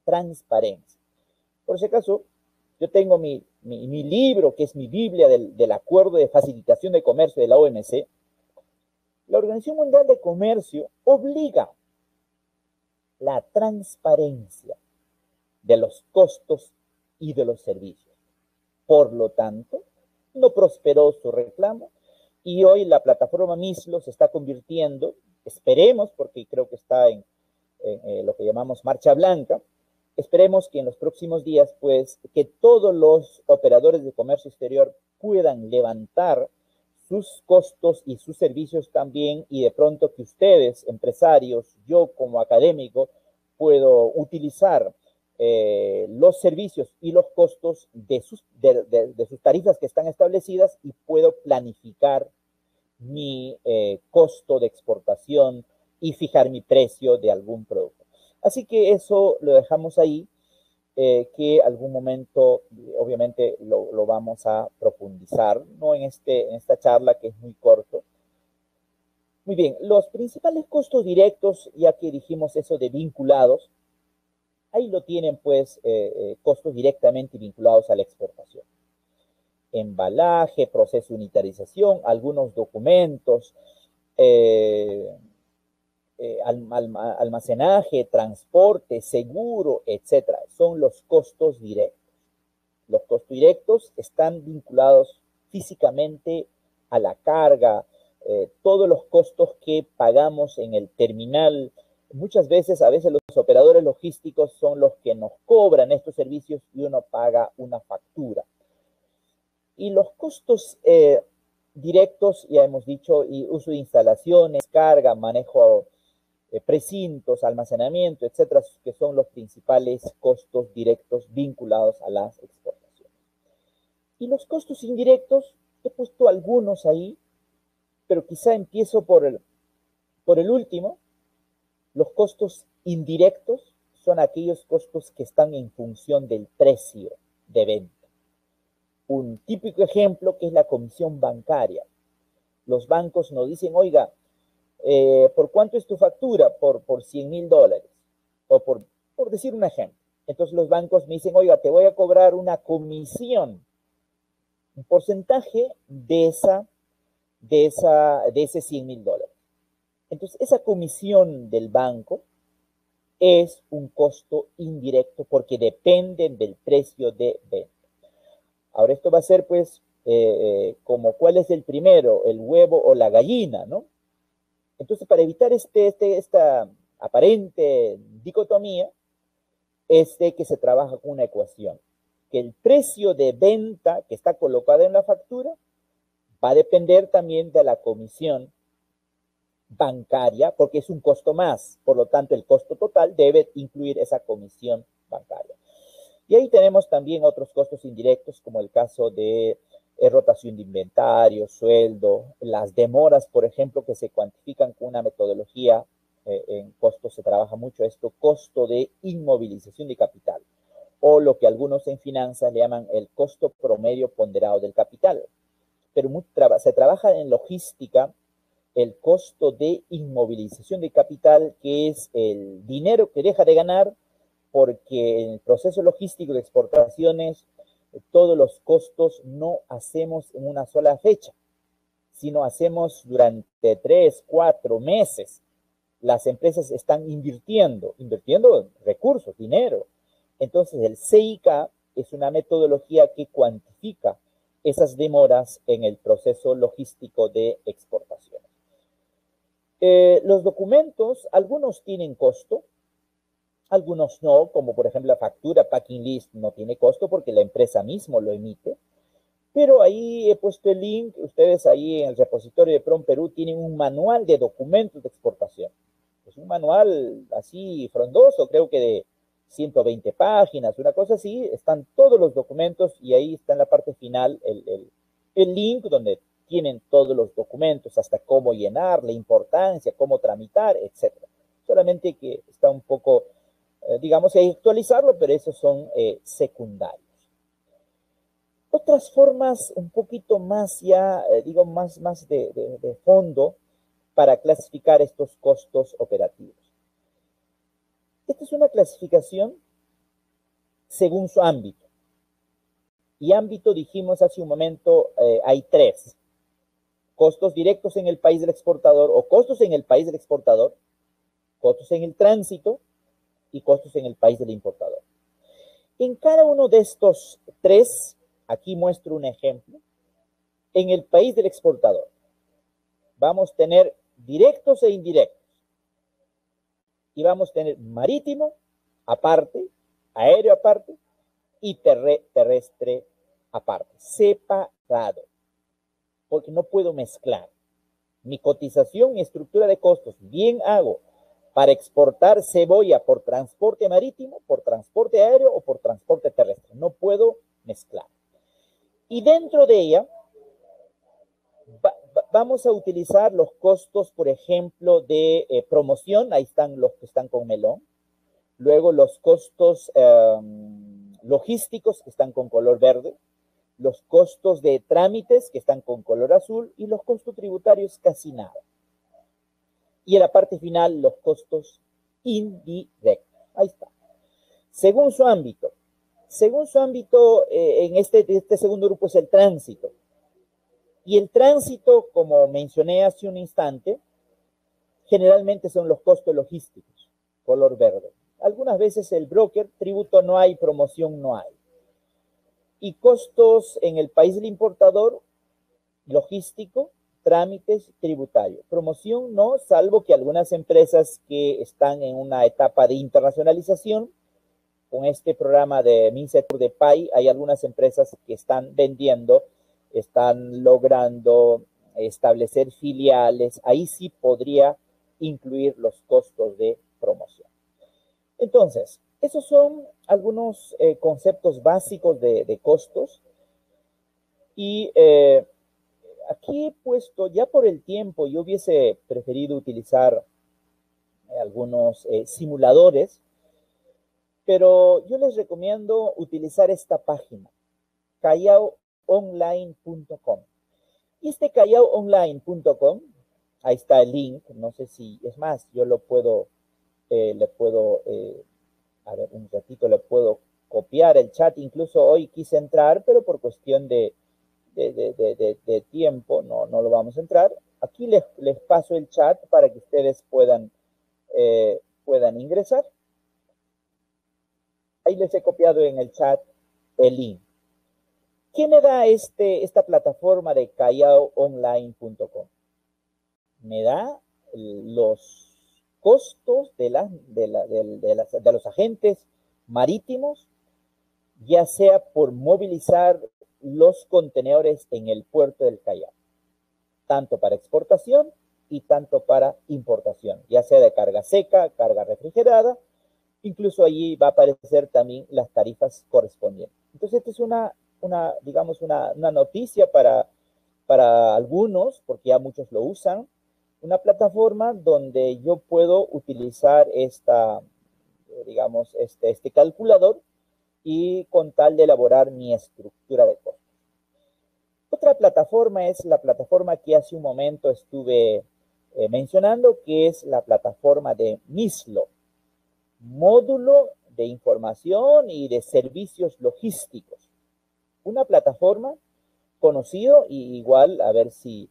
Por si acaso, yo tengo mi libro, que es mi Biblia del Acuerdo de Facilitación de Comercio de la OMC. La Organización Mundial de Comercio obliga la transparencia de los costos y de los servicios. Por lo tanto, no prosperó su reclamo y hoy la plataforma Mislo se está convirtiendo, esperemos, porque creo que está en lo que llamamos marcha blanca, esperemos que en los próximos días, pues, que todos los operadores de comercio exterior puedan levantar sus costos y sus servicios también, y de pronto que ustedes, empresarios, yo como académico, puedo utilizar los servicios y los costos de sus tarifas que están establecidas, y puedo planificar mi costo de exportación y fijar mi precio de algún producto. Así que eso lo dejamos ahí, que algún momento obviamente lo vamos a profundizar, no en esta charla, que es muy corto. Muy bien, los principales costos directos, ya que dijimos eso de vinculados, ahí lo tienen, pues, costos directamente vinculados a la exportación. Embalaje, proceso de unitarización, algunos documentos, almacenaje, transporte, seguro, etcétera. Son los costos directos. Los costos directos están vinculados físicamente a la carga, todos los costos que pagamos en el terminal. Muchas veces, a veces los operadores logísticos son los que nos cobran estos servicios y uno paga una factura. Y los costos directos, ya hemos dicho, y uso de instalaciones, carga, manejo, precintos, almacenamiento, etcétera, que son los principales costos directos vinculados a las exportaciones. Y los costos indirectos, he puesto algunos ahí, pero quizá empiezo por el último. Los costos indirectos son aquellos costos que están en función del precio de venta. Un típico ejemplo, que es la comisión bancaria. Los bancos nos dicen, oiga, ¿por cuánto es tu factura? Por $100,000, o por decir un ejemplo. Entonces los bancos me dicen, oiga, te voy a cobrar una comisión, un porcentaje de ese $100,000. Entonces esa comisión del banco es un costo indirecto porque depende del precio de venta. Ahora esto va a ser, pues, como cuál es el primero, el huevo o la gallina, ¿no? Entonces, para evitar esta aparente dicotomía, es de que se trabaja con una ecuación, que el precio de venta que está colocado en la factura va a depender también de la comisión bancaria, porque es un costo más, por lo tanto el costo total debe incluir esa comisión bancaria. Y ahí tenemos también otros costos indirectos, como el caso de rotación de inventario, sueldo, las demoras, por ejemplo, que se cuantifican con una metodología. En costos se trabaja mucho esto, costo de inmovilización de capital, o lo que algunos en finanzas le llaman el costo promedio ponderado del capital. Pero se trabaja en logística el costo de inmovilización de capital, que es el dinero que deja de ganar porque en el proceso logístico de exportaciones todos los costos no hacemos en una sola fecha, sino hacemos durante 3, 4 meses. Las empresas están invirtiendo recursos, dinero. Entonces el CIK es una metodología que cuantifica esas demoras en el proceso logístico de exportación. Los documentos, algunos tienen costo, algunos no, como por ejemplo la factura packing list no tiene costo porque la empresa mismo lo emite, pero ahí he puesto el link, ustedes ahí en el repositorio de PROM Perú tienen un manual de documentos de exportación. Es un manual así frondoso, creo que de 120 páginas, una cosa así, están todos los documentos y ahí está en la parte final el link donde tienen todos los documentos, hasta cómo llenar, la importancia, cómo tramitar, etc. Solamente que está un poco, digamos, hay que actualizarlo, pero esos son secundarios. Otras formas un poquito más ya, digo, más de fondo para clasificar estos costos operativos. Esta es una clasificación según su ámbito. Y ámbito, dijimos hace un momento, hay 3. Costos directos en el país del exportador o costos en el país del exportador, costos en el tránsito y costos en el país del importador. En cada uno de estos 3, aquí muestro un ejemplo, en el país del exportador vamos a tener directos e indirectos. Y vamos a tener marítimo aparte, aéreo aparte y terrestre aparte, separado, porque no puedo mezclar. Mi cotización, mi estructura de costos, bien hago para exportar cebolla por transporte marítimo, por transporte aéreo o por transporte terrestre. No puedo mezclar. Y dentro de ella vamos a utilizar los costos, por ejemplo, de promoción. Ahí están los que están con melón. Luego los costos logísticos que están con color verde. Los costos de trámites que están con color azul. Y los costos tributarios casi nada. Y en la parte final, los costos indirectos. Ahí está. Según su ámbito. Según su ámbito, en este segundo grupo es el tránsito. Y el tránsito, como mencioné hace un instante, generalmente son los costos logísticos, color verde. Algunas veces el broker, tributo no hay, promoción no hay. Y costos en el país del importador, logístico, trámites, tributario. Promoción no, salvo que algunas empresas que están en una etapa de internacionalización, con este programa de MINCETUR de PAI, hay algunas empresas que están vendiendo, están logrando establecer filiales, ahí sí podría incluir los costos de promoción. Entonces, esos son algunos conceptos básicos de costos. Y aquí he puesto, ya por el tiempo, yo hubiese preferido utilizar algunos simuladores, pero yo les recomiendo utilizar esta página, callaoonline.com. Y este callaoonline.com, ahí está el link, no sé si, es más, yo lo puedo, a ver, un ratito le puedo copiar el chat, incluso hoy quise entrar, pero por cuestión de tiempo no lo vamos a entrar. Aquí les paso el chat para que ustedes puedan ingresar. Ahí les he copiado en el chat el link. ¿Qué me da esta plataforma de callaoonline.com? Me da los costos de los agentes marítimos, ya sea por movilizar los contenedores en el puerto del Callao, tanto para exportación y tanto para importación, ya sea de carga seca, carga refrigerada, Incluso allí va a aparecer también las tarifas correspondientes. Entonces, esta es digamos, una noticia para algunos, porque ya muchos lo usan, una plataforma donde yo puedo utilizar digamos, este calculador y con tal de elaborar mi estructura de costos. Otra plataforma es la plataforma que hace un momento estuve mencionando, que es la plataforma de MISLO, Módulo de Información y de Servicios Logísticos. Una plataforma conocido y igual a ver si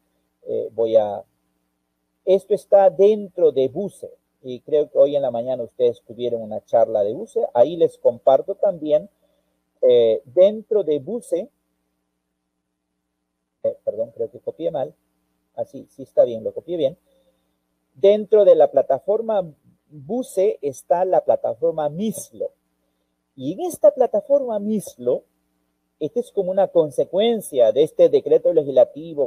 Esto está dentro de BUCE y creo que hoy en la mañana ustedes tuvieron una charla de BUCE. Ahí les comparto también dentro de BUCE, perdón, creo que copié mal. Así, sí está bien, lo copié bien. Dentro de la plataforma BUCE está la plataforma MISLO. Y en esta plataforma MISLO, esta es como una consecuencia de este decreto legislativo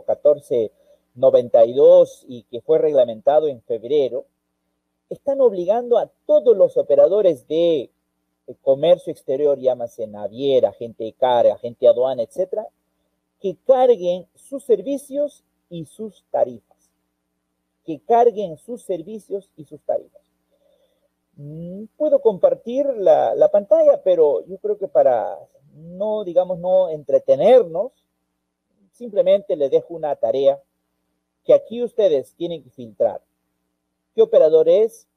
1492 y que fue reglamentado en febrero, están obligando a todos los operadores de comercio exterior, llámase naviera, agente de carga, agente de aduana, etcétera, que carguen sus servicios y sus tarifas. Que carguen sus servicios y sus tarifas. Puedo compartir la pantalla, pero yo creo que para no, digamos, no entretenernos, simplemente les dejo una tarea que aquí ustedes tienen que filtrar. ¿Qué operador es?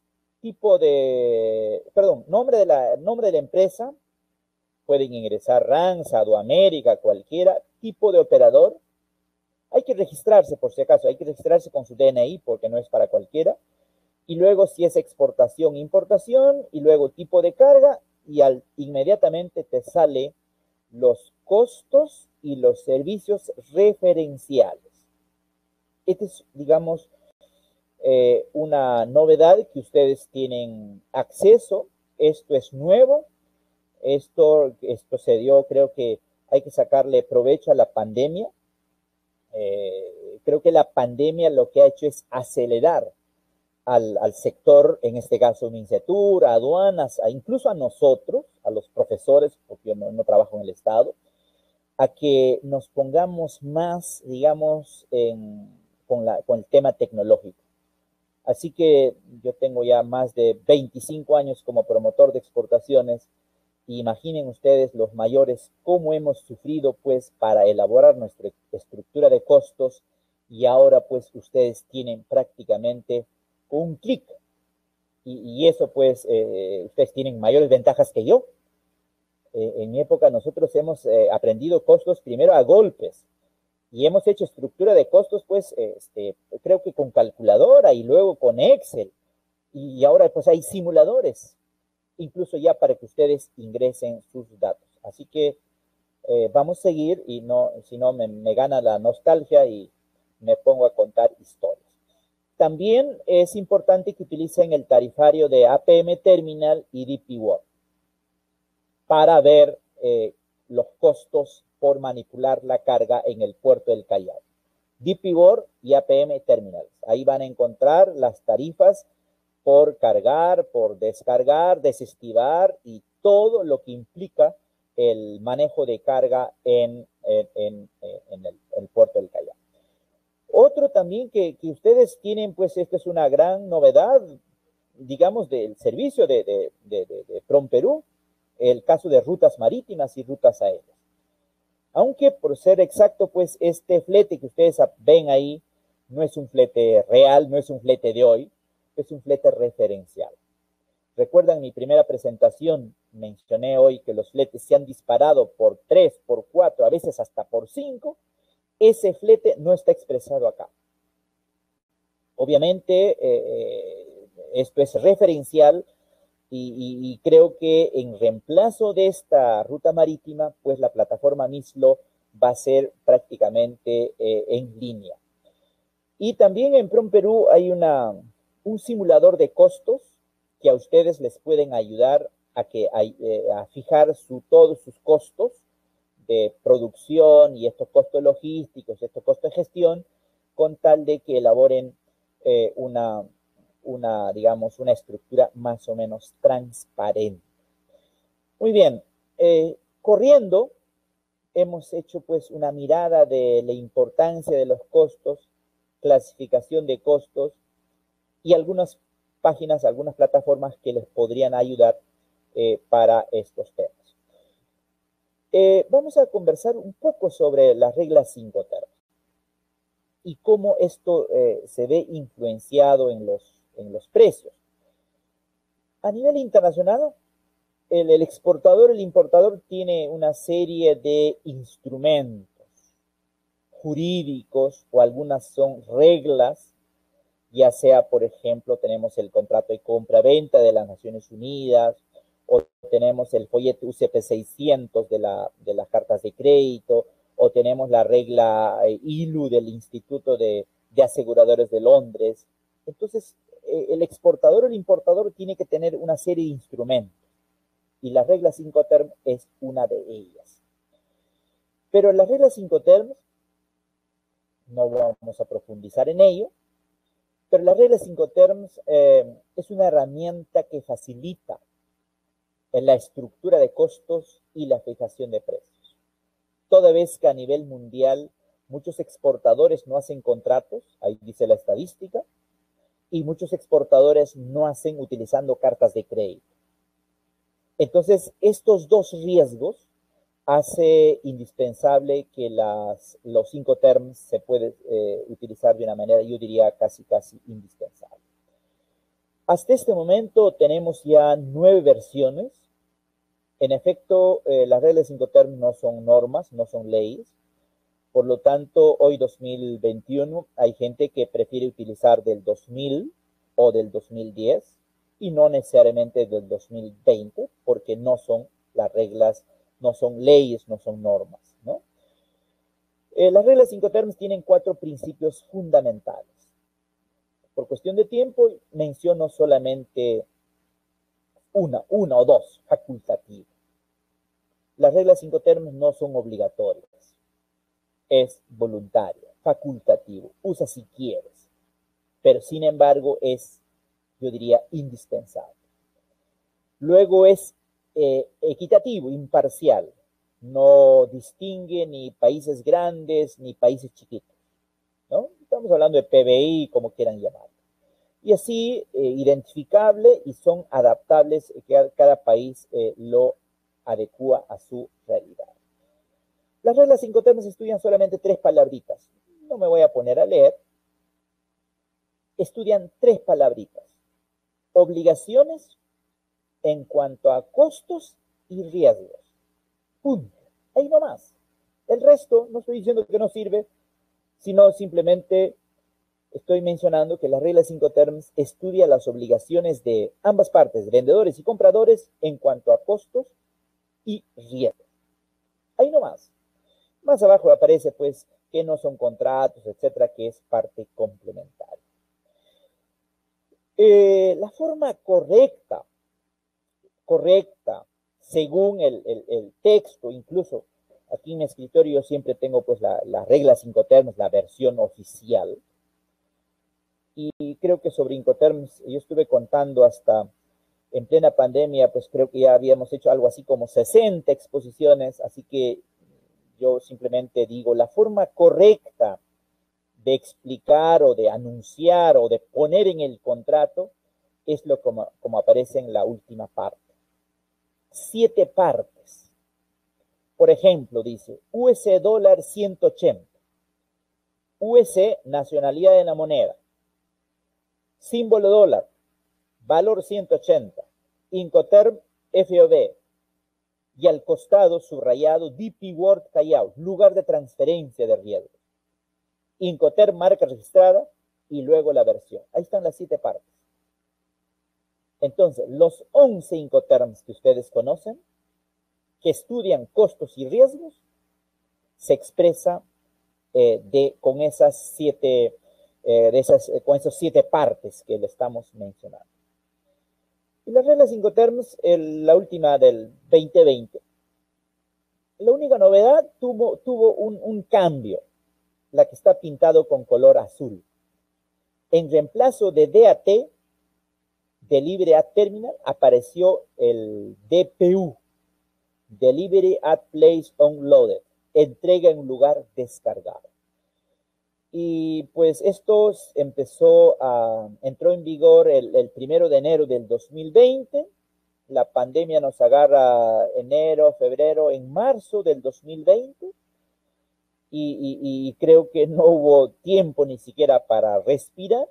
Nombre de la empresa. Pueden ingresar RANS, Aduamérica, cualquiera. Tipo de operador. Hay que registrarse por si acaso. Hay que registrarse con su DNI porque no es para cualquiera. Y luego si es exportación, importación. Y luego tipo de carga. Y inmediatamente te sale los costos y los servicios referenciales. Este es, digamos, una novedad que ustedes tienen acceso. Esto es nuevo. Esto se dio, creo que hay que sacarle provecho a la pandemia. Creo que la pandemia lo que ha hecho es acelerar al sector, en este caso MINCETUR, a aduanas, incluso a nosotros, a los profesores, porque yo no trabajo en el Estado, a que nos pongamos más, digamos, con el tema tecnológico. Así que yo tengo ya más de 25 años como promotor de exportaciones. Imaginen ustedes los mayores cómo hemos sufrido pues para elaborar nuestra estructura de costos y ahora pues ustedes tienen prácticamente un clic y eso pues ustedes tienen mayores ventajas que yo. En mi época nosotros hemos aprendido costos primero a golpes y hemos hecho estructura de costos pues creo que con calculadora y luego con Excel y ahora pues hay simuladores incluso ya para que ustedes ingresen sus datos. Así que vamos a seguir y no, si no me gana la nostalgia y me pongo a contar historias. También es importante que utilicen el tarifario de APM Terminal y DP World para ver los costos por manipular la carga en el puerto del Callao. DP World y APM Terminals. Ahí van a encontrar las tarifas por cargar, por descargar, desestivar y todo lo que implica el manejo de carga en el puerto del Callao. Otro también que ustedes tienen, pues esta es una gran novedad, digamos, del servicio de PROMPERÚ, el caso de rutas marítimas y rutas aéreas. Aunque por ser exacto, pues este flete que ustedes ven ahí no es un flete real, no es un flete de hoy, es un flete referencial. Recuerdan mi primera presentación, mencioné hoy que los fletes se han disparado por 3, por 4, a veces hasta por 5. Ese flete no está expresado acá. Obviamente, esto es referencial y creo que en reemplazo de esta ruta marítima, pues la plataforma MISLO va a ser prácticamente en línea. Y también en PROMPERÚ hay un simulador de costos que a ustedes les pueden ayudar a fijar todos sus costos de producción y estos costos logísticos, estos costos de gestión, con tal de que elaboren digamos, una estructura más o menos transparente. Muy bien, corriendo, hemos hecho pues una mirada de la importancia de los costos, clasificación de costos y algunas páginas, algunas plataformas que les podrían ayudar para estos temas. Vamos a conversar un poco sobre las reglas 5 termos y cómo esto se ve influenciado en los precios. A nivel internacional, el exportador, el importador tiene una serie de instrumentos jurídicos o algunas son reglas, ya sea, por ejemplo, tenemos el contrato de compra-venta de las Naciones Unidas o tenemos el folleto UCP 600 de las cartas de crédito o tenemos la regla ILU del Instituto de Aseguradores de Londres. Entonces, el exportador o el importador tiene que tener una serie de instrumentos y la regla 5 term es una de ellas. Pero la regla 5 term, no vamos a profundizar en ello, pero la regla 5 terms es una herramienta que facilita en la estructura de costos y la fijación de precios. Toda vez que a nivel mundial muchos exportadores no hacen contratos, ahí dice la estadística, y muchos exportadores no hacen utilizando cartas de crédito. Entonces, estos dos riesgos hace indispensable que los 5 terms se pueden utilizar de una manera, yo diría, casi indispensable. Hasta este momento tenemos ya 9 versiones. En efecto, las reglas 5 terms no son normas, no son leyes. Por lo tanto, hoy 2021 hay gente que prefiere utilizar del 2000 o del 2010 y no necesariamente del 2020 porque no son las reglas, no son leyes, no son normas, ¿no? Las reglas 5 terms tienen 4 principios fundamentales. Por cuestión de tiempo menciono solamente una o dos facultativas. Las reglas 5 terms no son obligatorias. Es voluntaria, facultativo, usa si quieres, pero sin embargo es, yo diría, indispensable. Luego es equitativo, imparcial, no distingue ni países grandes ni países chiquitos, ¿no? Estamos hablando de PBI, como quieran llamarlo. Y así, identificable y son adaptables, cada país lo adecua a su realidad. Las reglas 5 terms estudian solamente 3 palabritas. No me voy a poner a leer. Estudian 3 palabritas. Obligaciones en cuanto a costos y riesgos. Punto. Ahí nomás. El resto, no estoy diciendo que no sirve, sino simplemente estoy mencionando que la regla 5 terms estudia las obligaciones de ambas partes, vendedores y compradores, en cuanto a costos y riesgos. Ahí nomás. Más abajo aparece, pues, que no son contratos, etcétera, que es parte complementaria. La forma correcta, según el texto, incluso aquí en mi escritorio yo siempre tengo, pues, la regla 5 terms, la versión oficial. Y creo que sobre Incoterms, yo estuve contando hasta en plena pandemia, pues creo que ya habíamos hecho algo así como 60 exposiciones, así que yo simplemente digo, la forma correcta de explicar o de anunciar o de poner en el contrato es lo como aparece en la última parte. 7 partes. Por ejemplo, dice US dólar 180. US, nacionalidad de la moneda. Símbolo dólar. Valor 180. Incoterm FOB. Y al costado subrayado DP World Callao, lugar de transferencia de riesgo. Incoterm, marca registrada, y luego la versión. Ahí están las 7 partes. Entonces, los 11 Incoterms que ustedes conocen, que estudian costos y riesgos, se expresa con esas 7 con esas 7 partes que le estamos mencionando. Y las reglas 5 terms, la última del 2020, la única novedad tuvo un cambio, la que está pintado con color azul. En reemplazo de DAT, Delivery at Terminal, apareció el DPU, Delivery at Place Unloaded, entrega en un lugar descargado. Y pues esto entró en vigor el 1 de enero del 2020. La pandemia nos agarra enero, febrero, en marzo del 2020. Y creo que no hubo tiempo ni siquiera para respirar.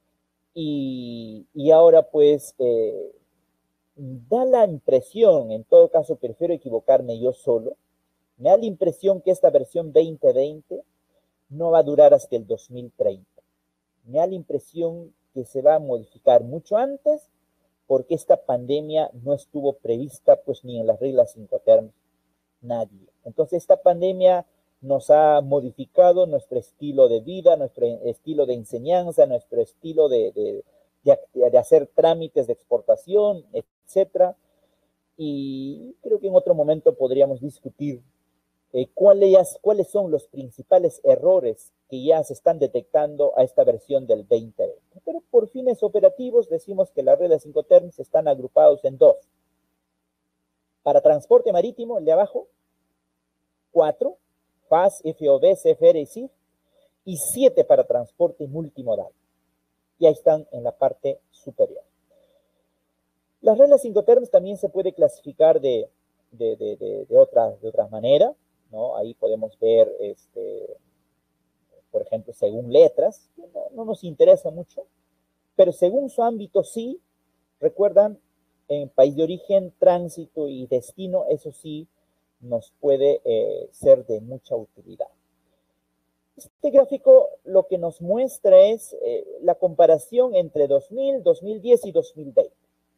Y ahora pues da la impresión, en todo caso prefiero equivocarme yo solo, me da la impresión que esta versión 2020 no va a durar hasta el 2030. Me da la impresión que se va a modificar mucho antes porque esta pandemia no estuvo prevista pues ni en las reglas Incoterms, nadie. Entonces esta pandemia nos ha modificado nuestro estilo de vida, nuestro estilo de enseñanza, nuestro estilo de hacer trámites de exportación, etcétera. Y creo que en otro momento podríamos discutir cuáles son los principales errores que ya se están detectando a esta versión del 2020. Pero por fines operativos decimos que las reglas Incoterms están agrupados en dos. Para transporte marítimo, el de abajo, 4, FAS, FOB, CFR y CIF, y 7 para transporte multimodal. Y ahí están en la parte superior. Las reglas Incoterms también se puede clasificar de otras maneras, ¿no? Ahí podemos ver, por ejemplo, según letras, que no nos interesa mucho, pero según su ámbito sí, recuerdan, en país de origen, tránsito y destino, eso sí nos puede ser de mucha utilidad. Este gráfico lo que nos muestra es la comparación entre 2000, 2010 y 2020.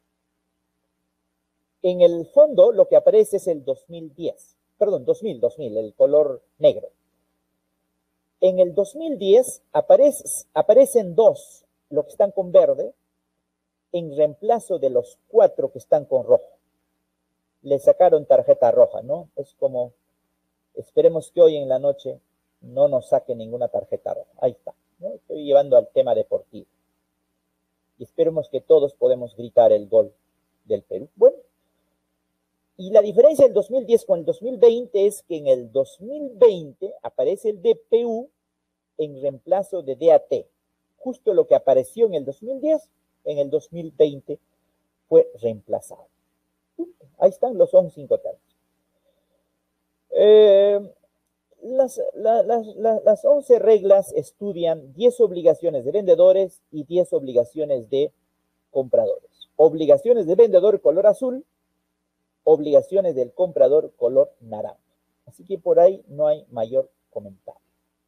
En el fondo lo que aparece es el 2010, perdón, 2000, el color negro. En el 2010 aparecen dos, los que están con verde, en reemplazo de los 4 que están con rojo. Le sacaron tarjeta roja, ¿no? Es como, esperemos que hoy en la noche no nos saque ninguna tarjeta roja. Ahí está, ¿no? Estoy llevando al tema deportivo. Y esperemos que todos podemos gritar el gol del Perú. Bueno, y la diferencia del 2010 con el 2020 es que en el 2020 aparece el DPU en reemplazo de DAT. Justo lo que apareció en el 2010, en el 2020 fue reemplazado. Ahí están los 5 términos. Las 11 reglas estudian 10 obligaciones de vendedores y 10 obligaciones de compradores. Obligaciones de vendedor color azul, obligaciones del comprador color naranja. Así que por ahí no hay mayor comentario.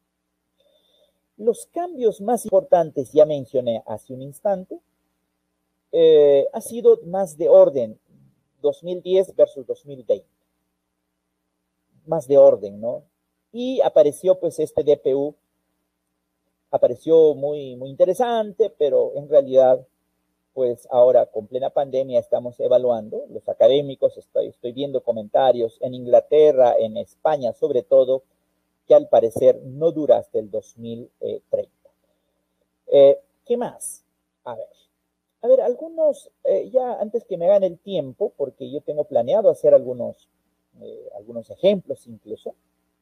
Los cambios más importantes, ya mencioné hace un instante, ha sido más de orden, 2010 versus 2020. Más de orden, ¿no? Y apareció pues este DPU, apareció muy interesante, pero en realidad pues ahora con plena pandemia estamos evaluando, los académicos, estoy viendo comentarios en Inglaterra, en España sobre todo, que al parecer no dura hasta el 2030. ¿Qué más? A ver, algunos, ya antes que me hagan el tiempo, porque yo tengo planeado hacer algunos ejemplos incluso.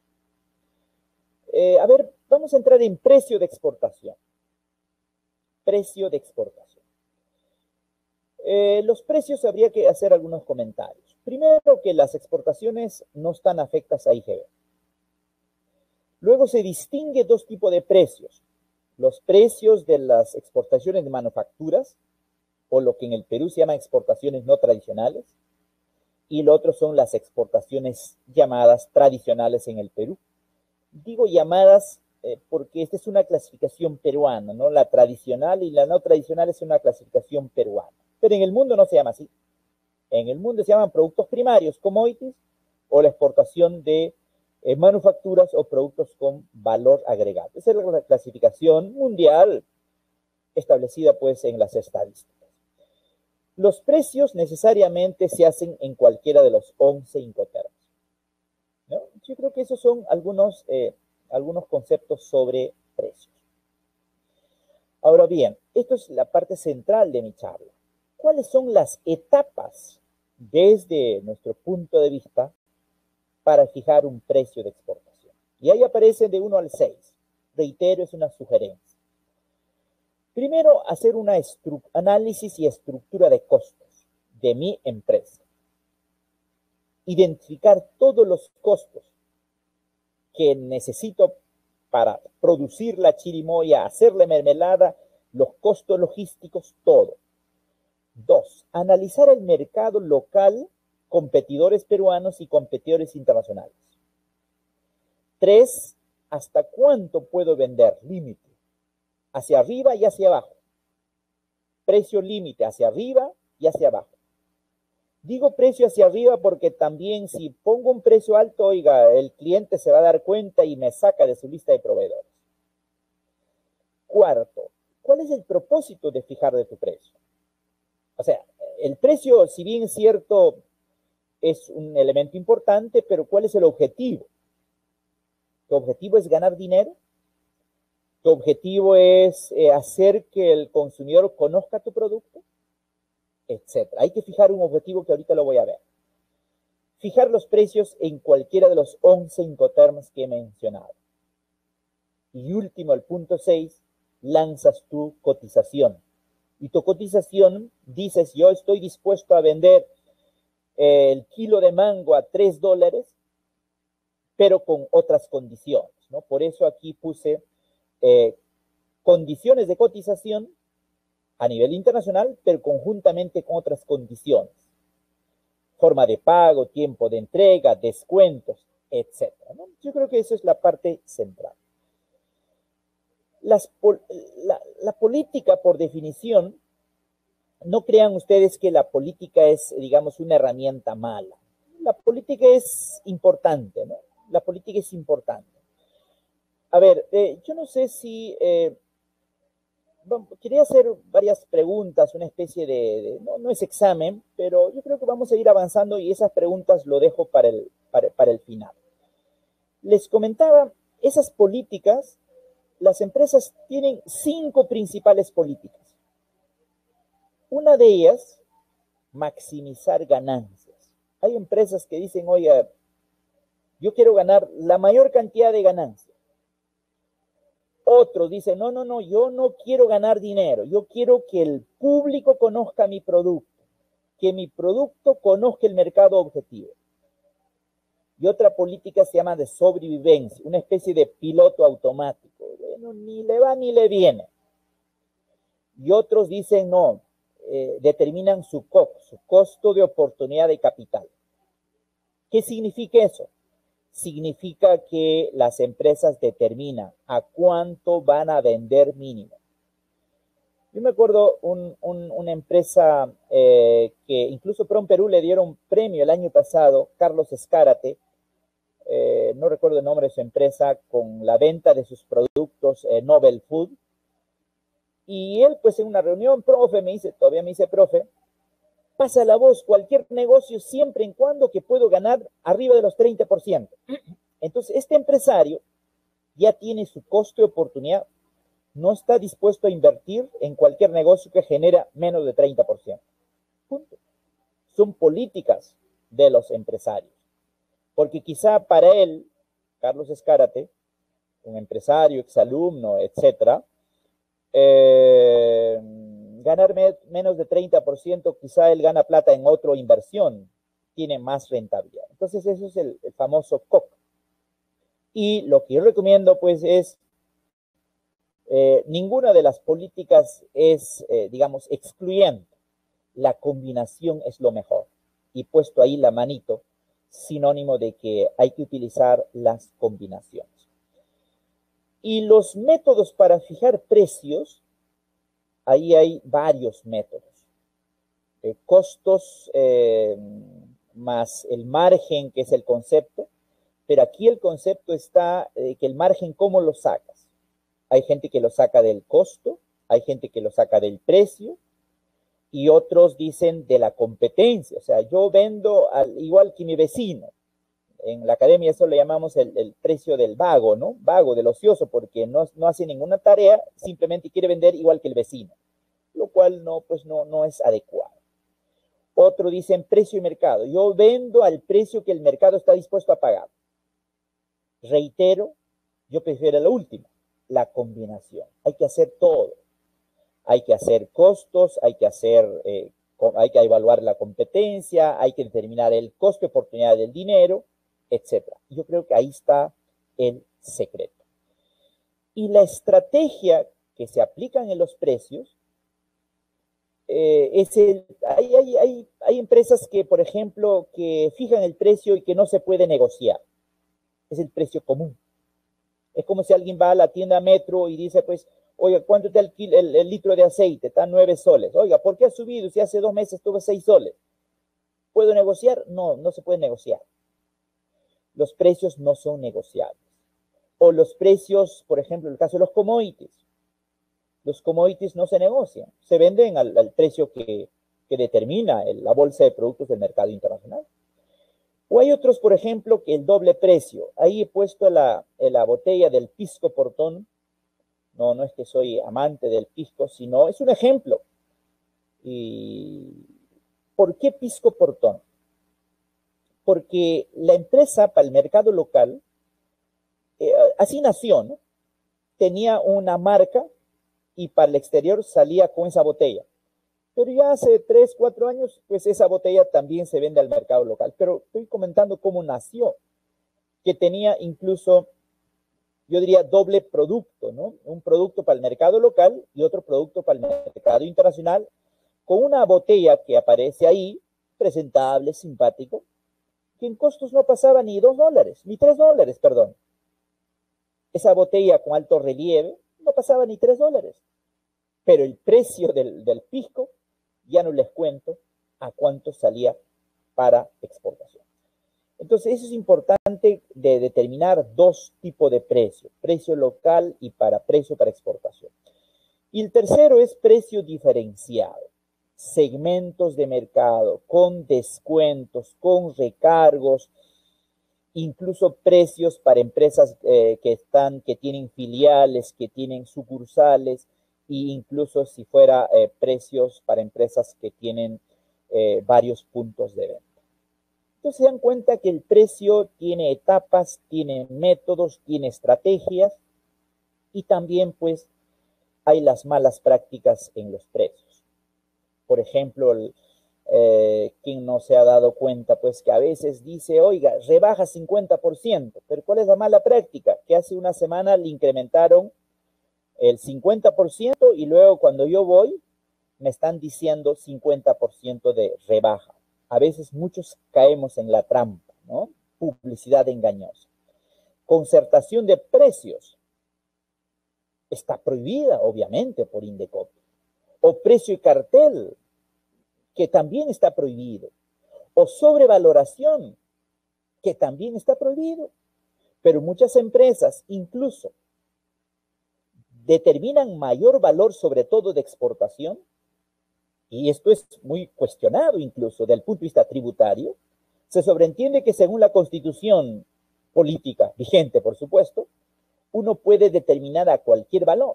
A ver, vamos a entrar en precio de exportación. Precio de exportación. Los precios habría que hacer algunos comentarios. Primero, que las exportaciones no están afectas a IGB. Luego se distingue dos tipos de precios. Los precios de las exportaciones de manufacturas, o lo que en el Perú se llama exportaciones no tradicionales, y lo otro son las exportaciones llamadas tradicionales en el Perú. Digo llamadas porque esta es una clasificación peruana, ¿no? La tradicional y la no tradicional es una clasificación peruana. Pero en el mundo no se llama así. En el mundo se llaman productos primarios, commodities, o la exportación de manufacturas o productos con valor agregado. Esa es la clasificación mundial establecida pues en las estadísticas. Los precios necesariamente se hacen en cualquiera de los 11 Incoterms, ¿no? Yo creo que esos son algunos conceptos sobre precios. Ahora bien, esto es la parte central de mi charla. ¿cuáles son las etapas desde nuestro punto de vista para fijar un precio de exportación? Y ahí aparece de 1 al 6. Reitero, es una sugerencia. Primero, hacer un análisis y estructura de costos de mi empresa. Identificar todos los costos que necesito para producir la chirimoya, hacer la mermelada, los costos logísticos, todo. 2, analizar el mercado local, competidores peruanos y competidores internacionales. 3, ¿hasta cuánto puedo vender? Límite. Hacia arriba y hacia abajo. Precio límite hacia arriba y hacia abajo. Digo precio hacia arriba porque también si pongo un precio alto, oiga, el cliente se va a dar cuenta y me saca de su lista de proveedores. 4, ¿cuál es el propósito de fijar de tu precio? O sea, el precio, si bien es cierto, es un elemento importante, pero ¿cuál es el objetivo? ¿Tu objetivo es ganar dinero? ¿Tu objetivo es hacer que el consumidor conozca tu producto? Etcétera. Hay que fijar un objetivo que ahorita lo voy a ver. Fijar los precios en cualquiera de los 11 Incoterms que he mencionado. Y último, el punto 6, lanzas tu cotización. Y tu cotización, dices, yo estoy dispuesto a vender el kilo de mango a $3, pero con otras condiciones, ¿no? Por eso aquí puse condiciones de cotización a nivel internacional, pero conjuntamente con otras condiciones. Forma de pago, tiempo de entrega, descuentos, etc., ¿no? Yo creo que eso es la parte central. La política, por definición, no crean ustedes que la política es, digamos, una herramienta mala. La política es importante, ¿no? La política es importante. A ver, yo no sé si... quería hacer varias preguntas, una especie no es examen, pero yo creo que vamos a ir avanzando y esas preguntas lo dejo para el final. Les comentaba, esas políticas, las empresas tienen 5 principales políticas. Una de ellas, maximizar ganancias. Hay empresas que dicen, oye, yo quiero ganar la mayor cantidad de ganancias. Otros dicen, no, yo no quiero ganar dinero, yo quiero que el público conozca mi producto, que mi producto conozca el mercado objetivo. Y otra política se llama de sobrevivencia, una especie de piloto automático. Bueno, ni le va ni le viene. Y otros dicen, no, determinan su COC, su costo de oportunidad de capital. ¿Qué significa eso? Significa que las empresas determinan a cuánto van a vender mínimo. Yo me acuerdo una empresa que incluso Prom Perú le dieron premio el año pasado, Carlos Escárate, no recuerdo el nombre de su empresa, con la venta de sus productos Nobel Food. Y él, pues en una reunión, todavía me dice, profe, pasa la voz, cualquier negocio siempre en cuando que puedo ganar arriba de los 30%. Entonces, este empresario ya tiene su costo de oportunidad, no está dispuesto a invertir en cualquier negocio que genera menos de 30%. Punto. Son políticas de los empresarios. Porque quizá para él, Carlos Escárate, un empresario, exalumno, etcétera, ganar menos de 30%, quizá él gana plata en otra inversión, tiene más rentabilidad. Entonces, eso es el famoso COC. Y lo que yo recomiendo, pues, es ninguna de las políticas es, digamos, excluyente. La combinación es lo mejor. Y puesto ahí la manito, sinónimo de que hay que utilizar las combinaciones. Y los métodos para fijar precios, ahí hay varios métodos. Costos más el margen, que es el concepto, pero aquí el concepto está que el margen, ¿cómo lo sacas? Hay gente que lo saca del costo, hay gente que lo saca del precio, y otros dicen de la competencia. O sea, yo vendo igual que mi vecino. En la academia eso le llamamos el precio del vago, ¿no? Vago, del ocioso, porque no hace ninguna tarea, simplemente quiere vender igual que el vecino. lo cual no, pues no es adecuado. Otro dicen precio y mercado. Yo vendo al precio que el mercado está dispuesto a pagar. Reitero, yo prefiero la última, la combinación. Hay que hacer todo. Hay que hacer costos, hay que evaluar la competencia, hay que determinar el costo de oportunidad del dinero, etc. Yo creo que ahí está el secreto. Y la estrategia que se aplica en los precios hay empresas que, por ejemplo, que fijan el precio y que no se puede negociar. Es el precio común. Es como si alguien va a la tienda Metro y dice, pues, oiga, ¿cuánto está el litro de aceite? Está 9 soles. Oiga, ¿por qué ha subido si hace 2 meses tuvo 6 soles? ¿Puedo negociar? No, no se puede negociar. Los precios no son negociables. O los precios, por ejemplo, en el caso de los commodities. Los commodities no se negocian. Se venden al precio que determina la bolsa de productos del mercado internacional. O hay otros, por ejemplo, que el doble precio. Ahí he puesto la botella del pisco portón. No es que soy amante del pisco, sino es un ejemplo. ¿Y por qué pisco portón? Porque la empresa para el mercado local, así nació, ¿no? Tenía una marca y para el exterior salía con esa botella. Pero ya hace 3, 4 años, pues esa botella también se vende al mercado local. Pero estoy comentando cómo nació, que tenía incluso, yo diría, doble producto, ¿no? Un producto para el mercado local y otro producto para el mercado internacional, con una botella que aparece ahí, presentable, simpático, que en costos no pasaba ni $2, ni $3, perdón. Esa botella con alto relieve no pasaba ni $3. Pero el precio del pisco, ya no les cuento a cuánto salía para exportación. Entonces, eso es importante de determinar dos tipos de precio, precio local y precio para exportación. Y el tercero es precio diferenciado, segmentos de mercado con descuentos, con recargos, incluso precios para empresas que tienen filiales, que tienen sucursales, e incluso si fuera precios para empresas que tienen varios puntos de venta. Entonces se dan cuenta que el precio tiene etapas, tiene métodos, tiene estrategias y también pues hay las malas prácticas en los precios. Por ejemplo, quien no se ha dado cuenta pues que a veces dice, oiga, rebaja 50%, pero ¿cuál es la mala práctica? Que hace una semana le incrementaron el 50% y luego cuando yo voy me están diciendo 50% de rebaja. A veces muchos caemos en la trampa, ¿no? Publicidad engañosa. Concertación de precios está prohibida, obviamente, por Indecopi. O precio y cartel, que también está prohibido. O sobrevaloración, que también está prohibido. Pero muchas empresas incluso determinan mayor valor, sobre todo de exportación, y esto es muy cuestionado incluso desde el punto de vista tributario. Se sobreentiende que según la Constitución política vigente, por supuesto, uno puede determinar a cualquier valor.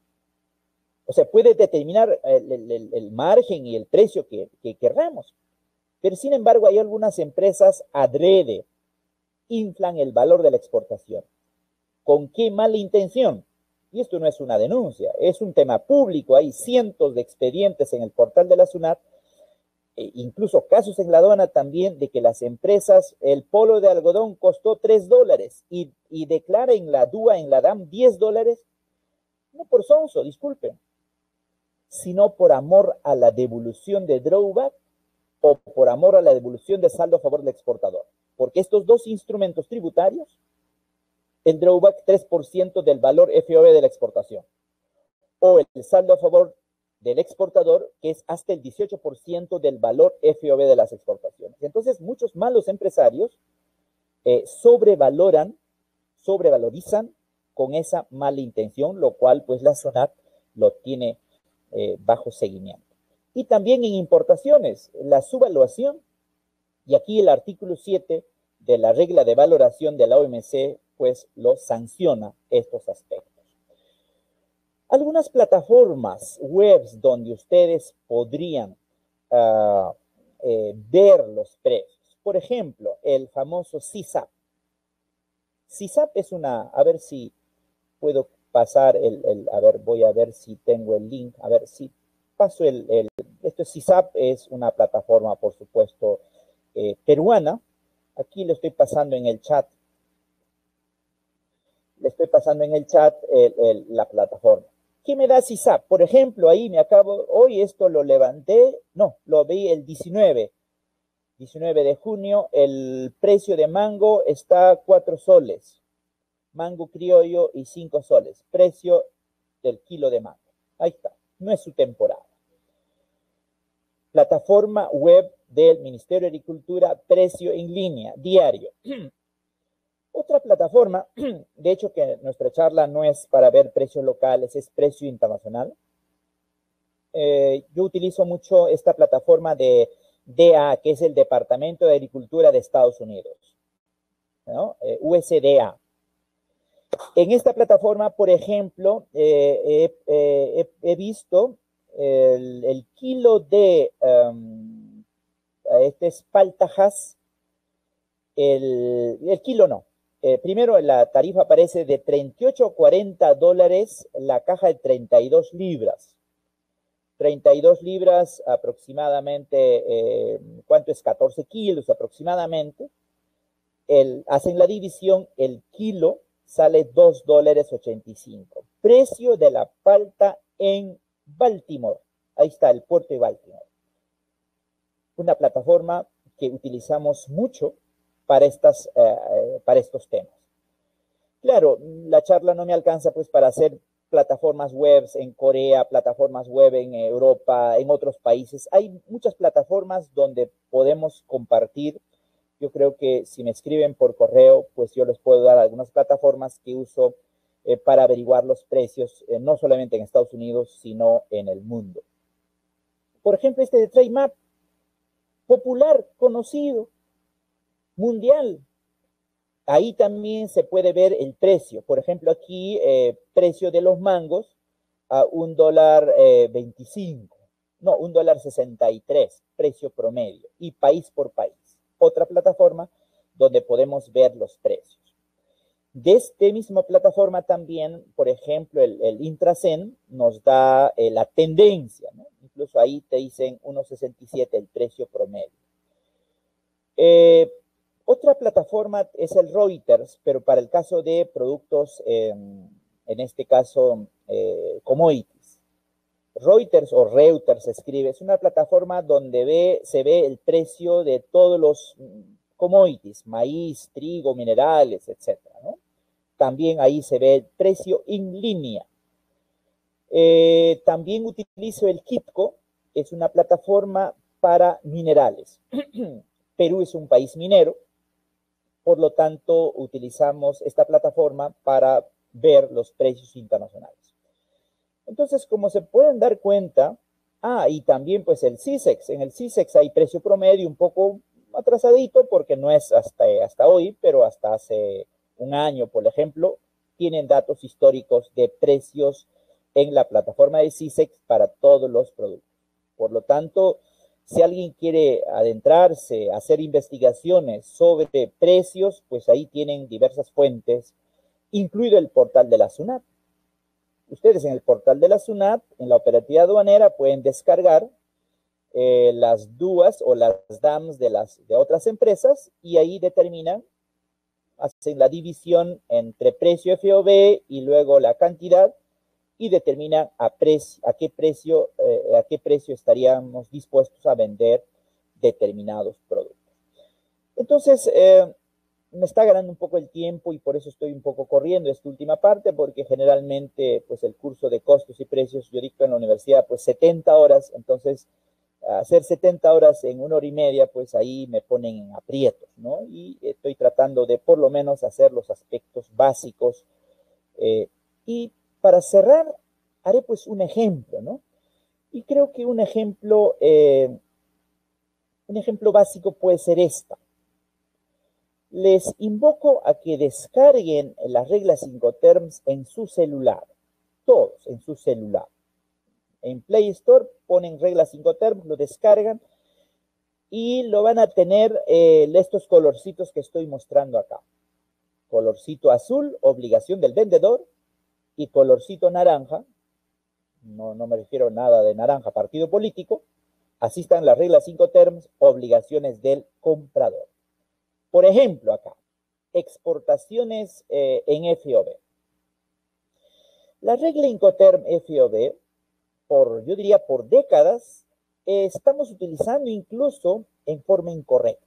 O sea, puede determinar el margen y el precio que querramos. Pero sin embargo, hay algunas empresas adrede, inflan el valor de la exportación. ¿Con qué mala intención? Y esto no es una denuncia, es un tema público. Hay cientos de expedientes en el portal de la SUNAT, incluso casos en la aduana también, de que las empresas, el polo de algodón costó $3 y declara en la DUA, en la DAM, $10, no por sonso, disculpen, sino por amor a la devolución de drawback o por amor a la devolución de saldo a favor del exportador. Porque estos dos instrumentos tributarios, el drawback 3% del valor FOB de la exportación, o el saldo a favor del exportador, que es hasta el 18% del valor FOB de las exportaciones. Entonces, muchos malos empresarios sobrevalorizan con esa mala intención, lo cual pues la SUNAT lo tiene bajo seguimiento. Y también en importaciones, la subvaluación, y aquí el artículo 7 de la regla de valoración de la OMC pues lo sanciona estos aspectos. Algunas plataformas webs donde ustedes podrían ver los precios. Por ejemplo, el famoso CSAP. CSAP es una, a ver si puedo pasar a ver, voy a ver si tengo el link, a ver si paso esto es CSAP, es una plataforma, por supuesto, peruana. Aquí le estoy pasando en el chat. Le estoy pasando en el chat la plataforma. ¿Qué me da CSAP? Por ejemplo, ahí hoy esto lo levanté, no, lo vi el 19 de junio, el precio de mango está 4 soles, mango criollo y 5 soles, precio del kilo de mango. Ahí está, no es su temporada. Plataforma web del Ministerio de Agricultura, precio en línea, diario. Otra plataforma, de hecho que nuestra charla no es para ver precios locales, es precio internacional. Yo utilizo mucho esta plataforma de DA, que es el Departamento de Agricultura de Estados Unidos, ¿no? USDA. En esta plataforma, por ejemplo, he visto el kilo de este es paltajas, el kilo no. Primero la tarifa aparece de 38 a 40 dólares la caja de 32 libras. 32 libras aproximadamente, ¿cuánto es? 14 kilos aproximadamente. Hacen la división, el kilo sale 2 dólares 85. Precio de la palta en Baltimore. Ahí está, el puerto de Baltimore. Una plataforma que utilizamos mucho para estos temas. Claro, la charla no me alcanza pues para hacer plataformas web en Corea, plataformas web en Europa, en otros países. Hay muchas plataformas donde podemos compartir. Yo creo que si me escriben por correo, pues yo les puedo dar algunas plataformas que uso para averiguar los precios, no solamente en Estados Unidos, sino en el mundo. Por ejemplo, este de TradeMap, popular, conocido, mundial. Ahí también se puede ver el precio. Por ejemplo, aquí, precio de los mangos a $1.25. No, $1.63, precio promedio. Y país por país. Otra plataforma donde podemos ver los precios. De esta misma plataforma también, por ejemplo, el Intracen nos da la tendencia, ¿no? Incluso ahí te dicen 1.67 el precio promedio. Otra plataforma es el Reuters, pero para el caso de productos, en este caso, commodities. Reuters o Reuters se escribe, es una plataforma donde se ve el precio de todos los commodities, maíz, trigo, minerales, etcétera, ¿no? También ahí se ve el precio en línea. También utilizo el Kitco, es una plataforma para minerales. Perú es un país minero, por lo tanto utilizamos esta plataforma para ver los precios internacionales. Entonces, como se pueden dar cuenta, y también pues el CISEX, en el CISEX hay precio promedio un poco atrasadito porque no es hasta hoy, pero hasta hace un año, por ejemplo, tienen datos históricos de precios en la plataforma de CISEX para todos los productos. Por lo tanto, si alguien quiere adentrarse, hacer investigaciones sobre precios, pues ahí tienen diversas fuentes, incluido el portal de la SUNAT. Ustedes en el portal de la SUNAT, en la operativa aduanera, pueden descargar las DUAs o las DAMs de otras empresas y ahí determinan, hacen la división entre precio FOB y luego la cantidad y determinan a qué precio estaríamos dispuestos a vender determinados productos. Entonces, me está ganando un poco el tiempo y por eso estoy un poco corriendo esta última parte, porque generalmente pues el curso de costos y precios yo dicto en la universidad pues 70 horas, entonces hacer 70 horas en 1 hora y media pues ahí me ponen en aprietos, ¿no? Y estoy tratando de por lo menos hacer los aspectos básicos y para cerrar haré pues un ejemplo, ¿no? Y creo que un ejemplo básico puede ser esta. Les invoco a que descarguen las reglas Incoterms en su celular. todos en su celular. En Play Store ponen reglas Incoterms, lo descargan y lo van a tener estos colorcitos que estoy mostrando acá. Colorcito azul, obligación del vendedor, y colorcito naranja, no me refiero a nada de naranja, partido político. Así están las reglas Incoterms, obligaciones del comprador. Por ejemplo, acá, exportaciones en FOB. La regla Incoterm FOB, yo diría por décadas, estamos utilizando incluso en forma incorrecta.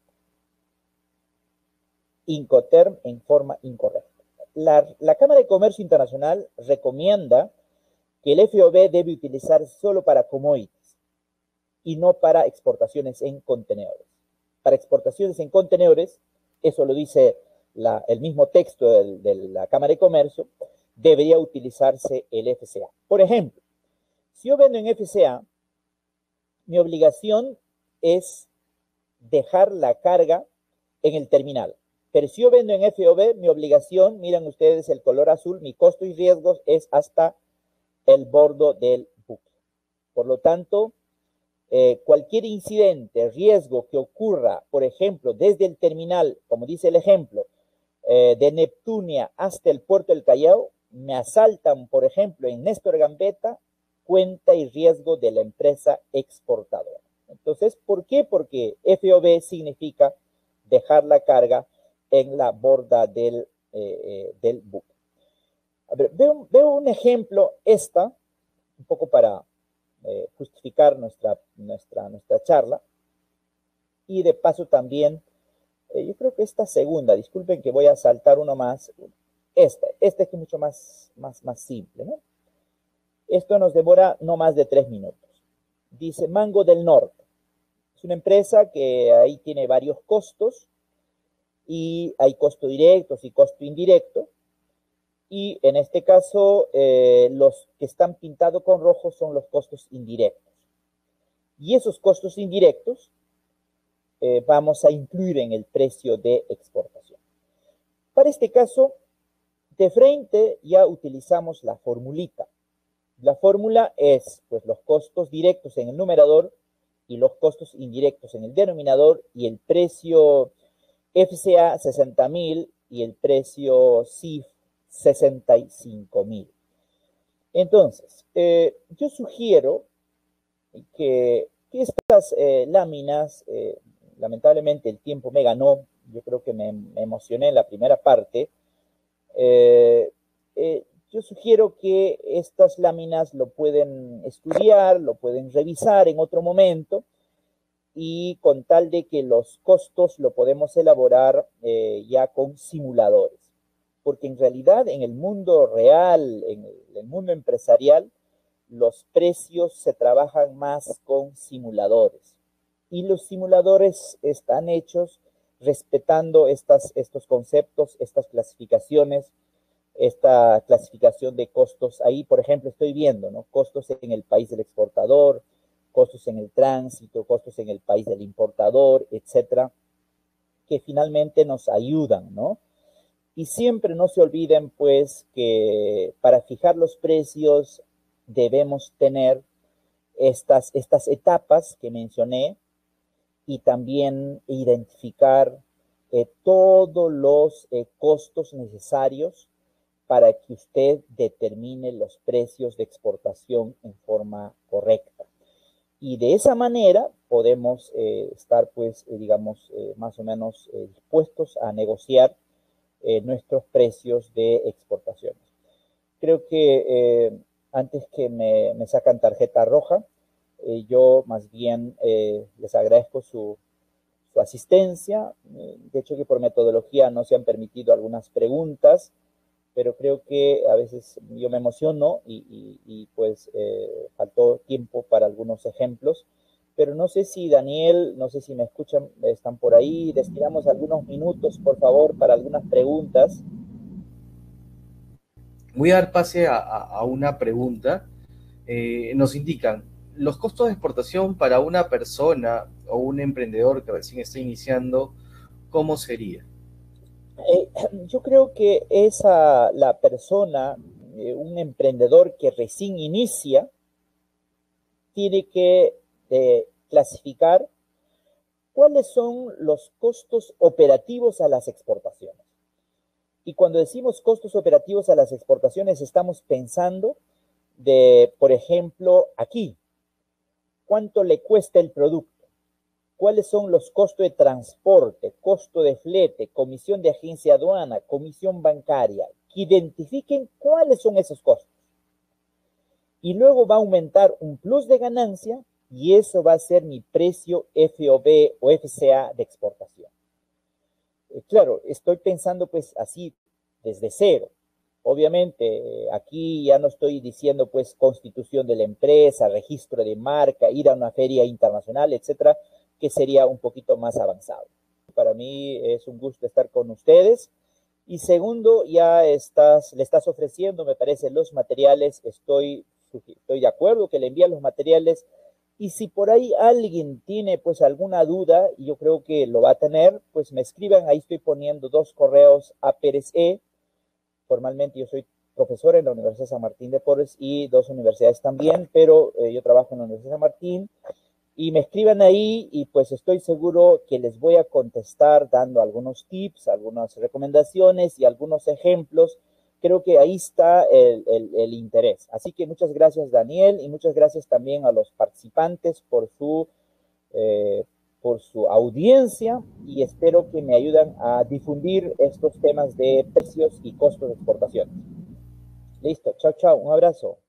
Incoterm en forma incorrecta. La Cámara de Comercio Internacional recomienda que el FOB debe utilizar solo para commodities y no para exportaciones en contenedores. Para exportaciones en contenedores, eso lo dice el mismo texto de la Cámara de Comercio, debería utilizarse el FCA. Por ejemplo, si yo vendo en FCA, mi obligación es dejar la carga en el terminal. Pero si yo vendo en FOB, mi obligación, miren ustedes el color azul, mi costo y riesgos es hasta el bordo del buque. Por lo tanto, cualquier incidente, riesgo que ocurra, por ejemplo, desde el terminal, como dice el ejemplo, de Neptunia hasta el puerto del Callao, me asaltan, por ejemplo, en Néstor Gambetta, cuenta y riesgo de la empresa exportadora. Entonces, ¿por qué? Porque FOB significa dejar la carga en la borda del buque. A ver, veo un ejemplo, un poco para justificar nuestra charla, y de paso también, yo creo que esta segunda, disculpen que voy a saltar uno más, este que es mucho más simple, ¿no? Esto nos demora no más de 3 minutos. Dice Mango del Norte. Es una empresa que ahí tiene varios costos, y hay costo directos y costo indirecto. Y en este caso, los que están pintados con rojo son los costos indirectos. Y esos costos indirectos vamos a incluir en el precio de exportación. Para este caso, de frente ya utilizamos la formulita. La fórmula es pues, los costos directos en el numerador y los costos indirectos en el denominador, y el precio FCA 60.000 y el precio CIF 65.000. Entonces, yo sugiero que estas láminas, lamentablemente el tiempo me ganó, yo creo que me emocioné en la primera parte, yo sugiero que estas láminas lo pueden estudiar, lo pueden revisar en otro momento, y con tal de que los costos lo podemos elaborar ya con simuladores. Porque en realidad en el mundo real, en el mundo empresarial, los precios se trabajan más con simuladores. Y los simuladores están hechos respetando estos conceptos, estas clasificaciones, esta clasificación de costos. Ahí, por ejemplo, estoy viendo, ¿no? Costos en el país del exportador, costos en el tránsito, costos en el país del importador, etcétera, que finalmente nos ayudan, ¿no? Y siempre no se olviden, pues, que para fijar los precios debemos tener estas etapas que mencioné, y también identificar todos los costos necesarios para que usted determine los precios de exportación en forma correcta. Y de esa manera podemos estar, pues, digamos, más o menos dispuestos a negociar nuestros precios de exportaciones. Creo que antes que me sacan tarjeta roja, yo más bien les agradezco su asistencia. De hecho, que por metodología no se han permitido algunas preguntas, pero creo que a veces yo me emociono y pues faltó tiempo para algunos ejemplos. Pero no sé si Daniel, no sé si me escuchan, están por ahí. Destinamos algunos minutos, por favor, para algunas preguntas. Voy a dar pase a una pregunta. Nos indican, los costos de exportación para una persona o un emprendedor que recién está iniciando, ¿cómo sería? Yo creo que la persona un emprendedor que recién inicia tiene que clasificar cuáles son los costos operativos a las exportaciones. Y cuando decimos costos operativos a las exportaciones, estamos pensando de, por ejemplo, aquí, ¿cuánto le cuesta el producto? ¿Cuáles son los costos de transporte, costo de flete, comisión de agencia aduana, comisión bancaria? Que identifiquen cuáles son esos costos. Y luego va a aumentar un plus de ganancia y eso va a ser mi precio FOB o FCA de exportación. Claro, estoy pensando pues así desde cero. Obviamente, aquí ya no estoy diciendo pues constitución de la empresa, registro de marca, ir a una feria internacional, etcétera, que sería un poquito más avanzado. Para mí es un gusto estar con ustedes. Y segundo, ya le estás ofreciendo, me parece, los materiales. Estoy de acuerdo que le envían los materiales. Y si por ahí alguien tiene pues alguna duda, y yo creo que lo va a tener, pues me escriban. Ahí estoy poniendo 2 correos a Pérez E. Formalmente yo soy profesor en la Universidad de San Martín de Porres y 2 universidades también, pero yo trabajo en la Universidad de San Martín. Y me escriban ahí y pues estoy seguro que les voy a contestar dando algunos tips, algunas recomendaciones y algunos ejemplos. Creo que ahí está el interés. Así que muchas gracias, Daniel, y muchas gracias también a los participantes por su audiencia y espero que me ayuden a difundir estos temas de precios y costos de exportación. Listo, chao, chao, un abrazo.